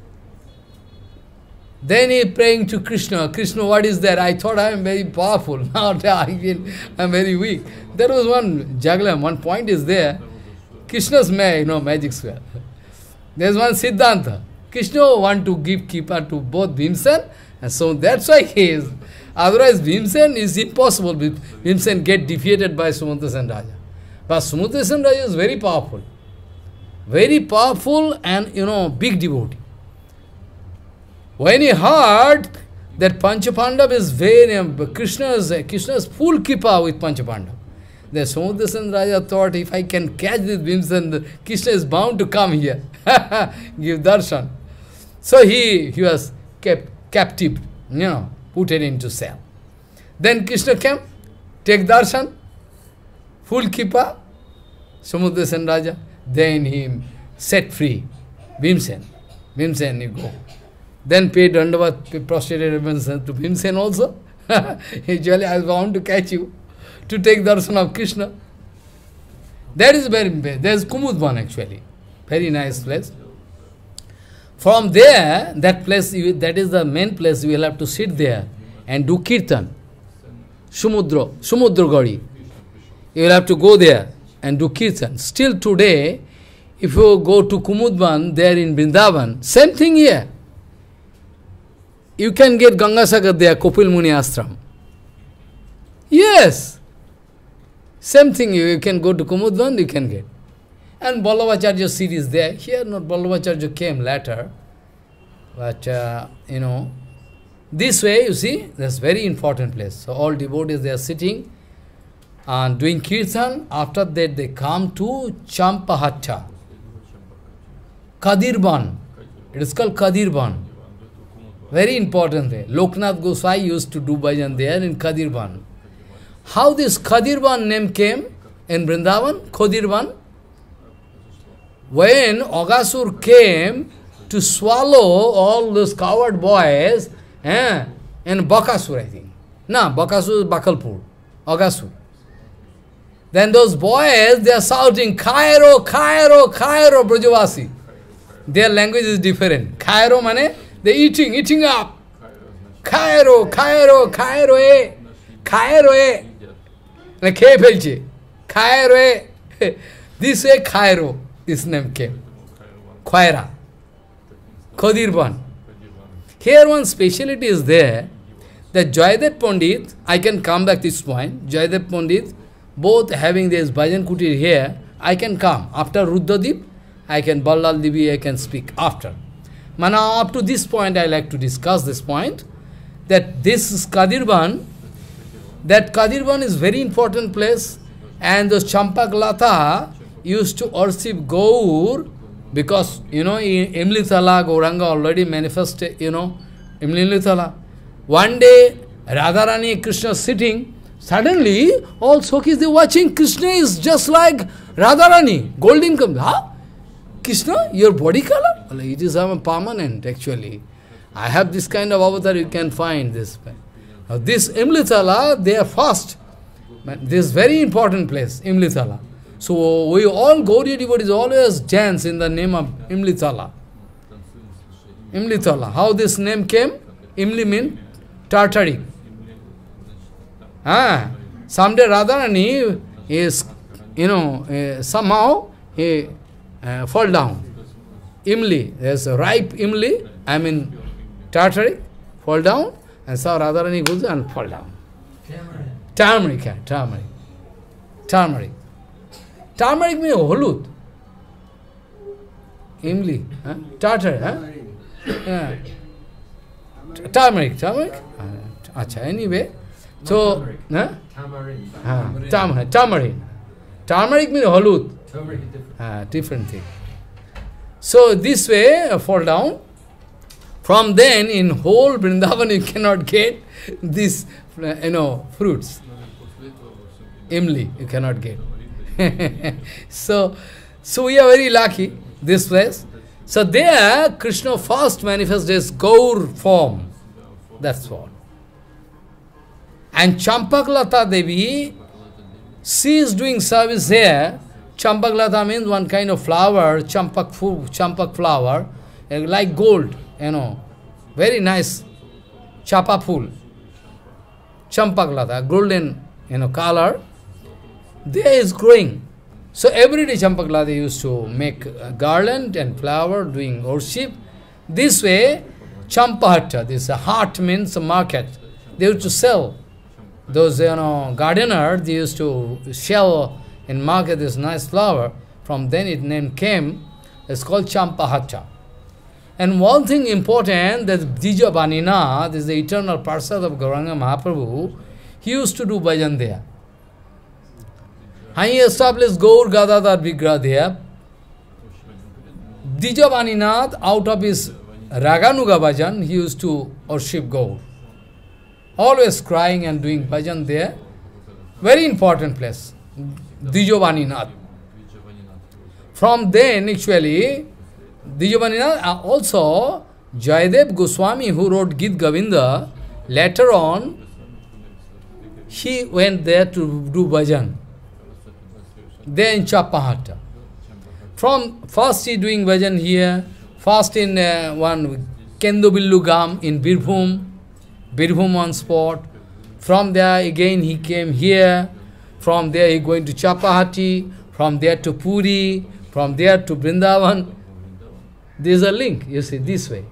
Then he praying to Krishna. Krishna, what is that? I thought I am very powerful. Now I feel I am very weak. There was one juggler, one point is there. Krishna's may, you know, magic spell. There is one Siddhanta. Krishna want to give keeper to both Bhimsen, and so that's why he is. Otherwise, Bhimsen is impossible. Bhimsen get defeated by Samudra Sen Raja. But Samudra Sen Raja is very powerful. Very powerful and, you know, big devotee. When he heard that Panchapandav is very, Krishna is, Krishna is full kippa with Panchapandav. The Samudra Sen Raja thought, if I can catch this Bhimsen, Krishna is bound to come here, give darshan. So he, he was kept captive, you know, put it into cell. Then Krishna came, take darshan, full kippa, Samudra Sen Raja. Then he set free Bhimsen. Bhimsen, you go. Then paid dandavat, prostrated to Bhimsen also. Usually I was bound to catch you, to take darshan of Krishna. That is very, there is Kumudban actually. Very nice place. From there, that place, that is the main place, you will have to sit there and do kirtan. Samudra, Samudra Gadi. You will have to go there and do kirtan. Still today, if you go to Kumudban, there in Vrindavan, same thing here. You can get Gangasagar there, Kopil Muni Ashram. Yes. Same thing, you, you can go to Kumudban, you can get. And Vallabhacharya seat is there. Here, not Vallabhacharya came later. But, uh, you know, this way, you see, that's very important place. So all devotees, they are sitting and doing kirtan. After that, they come to Champahatta. Kadirban. It is called Kadirban. Very important way. Loknath Goswami used to do bhajan there in Kadirban. How this Kadirban name came in Vrindavan? Kadirban. When Aghasur came to swallow all those coward boys, eh, in Bakasur, I think. No, Bakasur is Bakalpur. Aghasur. Then those boys, they are shouting, Khairo, Khairo, Khairo, Brajavasi. Their language is different. Khairo mane, they eating, eating up. Khairo, Khairo, Khairo, eh. Khaye roe. Like Khe Pelche. Khaye roe. This way Khairo, this name came. Khaira. Khadirban. Here one speciality is there, that Jayadev Pandit, I can come back to this point, Jayadev Pandit, both having this Bhajan Kutir here, I can come. After Ruddradip, I can, Ballal Devi, I can speak after. But now up to this point, I like to discuss this point, that this is Kadirban, that Kadirban is very important place, and those Champak Lata used to worship Gaur, because, you know, in Imlitala, Gauranga already manifested, you know, Imlitala. One day, Radharani, Krishna sitting, suddenly, all Sokis, they watching, Krishna is just like Radharani, golden comes. Huh? Krishna, your body color? Well, it is um, permanent, actually. I have this kind of avatar, you can find this. Now, this Imlitala, they are fast. This is very important place, Imlitala. So, we all, Gaudiya devotees always dance in the name of Imlitala. Imlitala. How this name came? Imli means Tartaric. Ah, someday Radharani is, you know, uh, somehow he uh, fall down. Imli, there's a ripe Imli, I mean Tartaric, fall down, and so Radharani goes and fall down. Turmeric, turmeric, turmeric. Turmeric. Turmeric means holut. Imli, huh? Tartar, huh? Yeah. Turmeric, turmeric? Uh, acha, anyway. So, huh? Tamarind. Uh, tamarind. Tamarind. Turmeric means holut. Turmeric is different. Uh, different thing. So, this way, uh, fall down. From then, in whole Vrindavan, you cannot get these, uh, you know, fruits. Imli, you cannot get. so, so we are very lucky, this place. So there, Krishna first manifests his Gaur form. That's all. And Champaklata Devi, she is doing service here. Champaklata means one kind of flower, champak, champak flower, like gold, you know, very nice, chapa pool. Champaklata, golden, you know, color. There is growing. So every day Champaklata used to make a garland and flower doing worship. This way, Champahatta, this heart means a market. They used to sell. Those, you know, gardener, they used to sell in market this nice flower. From then its name came, it's called Champahatta. And one thing important, that Dija Banina, this is the eternal Parsad of Gauranga Mahaprabhu, he used to do bhajan there. And he established Gaur Gadadhar Vigraha there. Dijavaninath, out of his Raganuga bhajan, he used to worship Gaur. Always crying and doing bhajan there. Very important place. Dijavaninath. From then, actually, Dijavaninath, also Jayadev Goswami, who wrote Git Govinda, later on, he went there to do bhajan. There in Champahatta. From first he doing bhajan here, first in uh, one Kendobillu Gam in Birbhum, Birbhum one spot. From there again he came here, from there he going to Chapahati, from there to Puri, from there to Vrindavan. There is a link, you see, this way.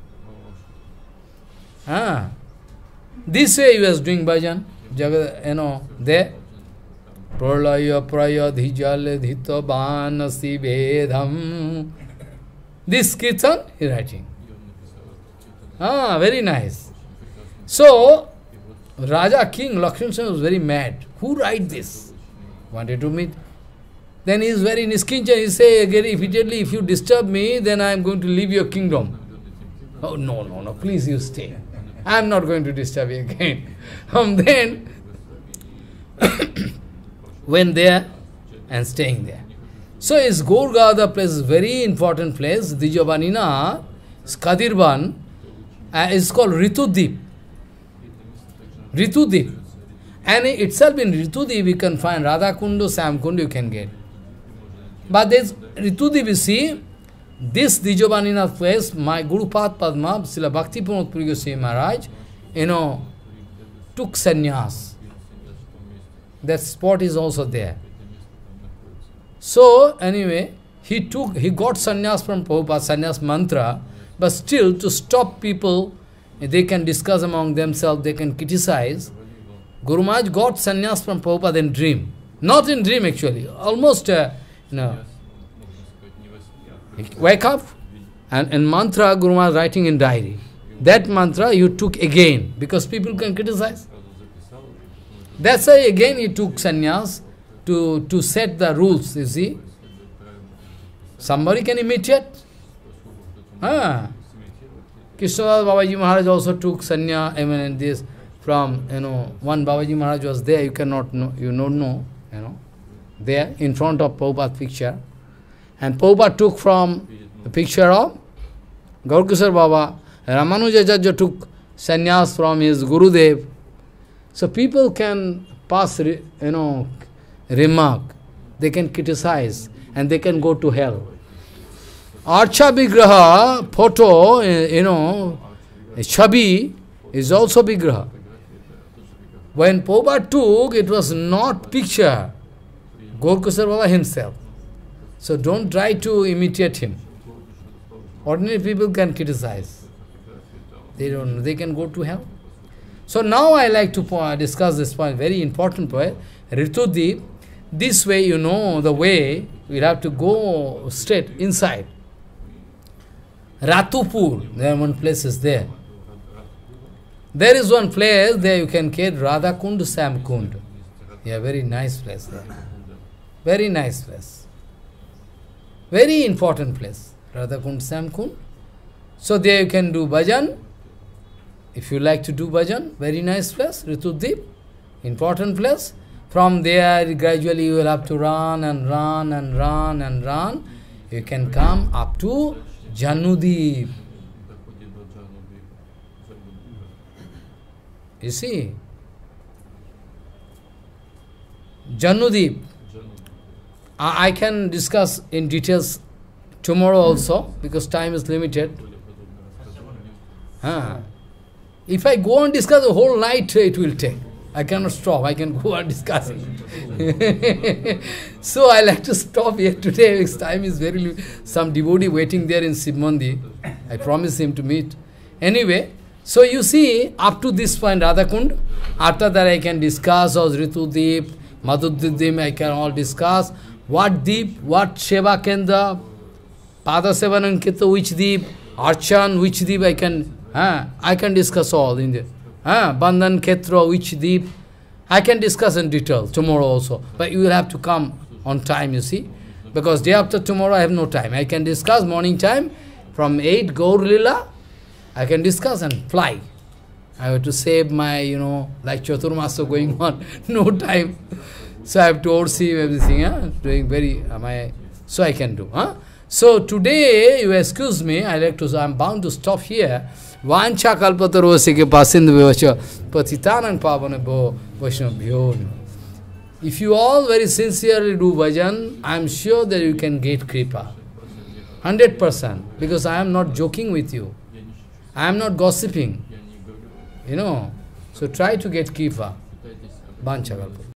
Ah, this way he was doing bhajan, Jagad, you know, there. Pralaya praya dhijal dhita banasi vedham. This kirtan he writing. Ah, very nice. So, Raja King Lakshman Sen was very mad. Who write this? Wanted to meet. Then he is very niskincha. He say again repeatedly, if you disturb me, then I am going to leave your kingdom. Oh, no, no, no, please you stay. I am not going to disturb you again. From then, went there and staying there. So his Gaur Gadadhar place is very important place. Dijavanina, Kadirban, uh, is called Ritudip. Ritudip. And itself in Ritudip we can find Radhakundu, Samkundu you can get. But this Ritudip, you see, this Dijavanina place, my Guru Pad Padma, Srila Bhakti Pramod Puri Goswami Maharaj, you know, took sannyas. That spot is also there. So, anyway, he took, he got sannyas from Prabhupada, sannyas mantra, but still to stop people, they can discuss among themselves, they can criticize. Guru Maharaj got sannyas from Prabhupada in dream. Not in dream actually, almost, uh, you know, wake up, and in mantra, Guru Maharaj writing in diary. That mantra you took again, because people can criticize. That's why again he took sannyas to, to set the rules, you see. Somebody can imitate. Ah. Krishnadas Babaji Maharaj also took sannyas, I mean this, from, you know, one Babaji Maharaj was there, you cannot know, you don't know, you know, there in front of Prabhupada's picture. And Prabhupada took from the picture of Gaurkishore Baba. Ramanujacharya took sannyas from his Gurudev. So people can pass, you know, remark, they can criticize, and they can go to hell. Archa Vigraha, photo, you know, Chabi is also Vigraha. When Prabhupada took, it was not picture, Gaurkishore Baba himself. So don't try to imitate him. Ordinary people can criticize. They don't know, they can go to hell. So now I like to discuss this point, very important point. Ritudip, this way you know the way, we'll have to go straight inside. Ratupur, there one place is there. There is one place, there you can get Radha Kund, Sam Kund. Yeah, very nice place there. Very nice place. Very important place, Radha Kund, Sam Kund. So there you can do bhajan. If you like to do bhajan, very nice place, Ritudip, important place. From there, gradually you will have to run and run and run and run. You can come up to Janudip. You see? Janudip. I, I can discuss in details tomorrow also, because time is limited. Huh. If I go and discuss the whole night, it will take. I cannot stop. I can go on discussing. So I like to stop here today, because time is very little. Some devotee waiting there in Shiv Mandir. I promise him to meet. Anyway, so you see, up to this point, Radhakund, after that I can discuss of Ritudip, Madhudip, I can all discuss what deep, what Seva Kendra, Pada Sevanan Kita, which deep, Archan, which deep I can. Uh, I can discuss all in there. Uh, Bandhan Ketra, which deep, I can discuss in detail tomorrow also. But you will have to come on time, you see. Because day after tomorrow I have no time. I can discuss morning time from eight Gaur Lila. I can discuss and fly. I have to save my, you know, like Chaturmasa going on. No time. So I have to oversee everything. Huh? Doing very, uh, my, so I can do. Huh? So today, you excuse me, I like to, I am bound to stop here. Vancha kalpatarosike pasindu vivacha patitanang pavane bho vaishnavabhyo. If you all very sincerely do bhajan, I am sure that you can get kripa. one hundred percent. Because I am not joking with you. I am not gossiping. You know. So try to get kripa. Vancha kalpatarosike.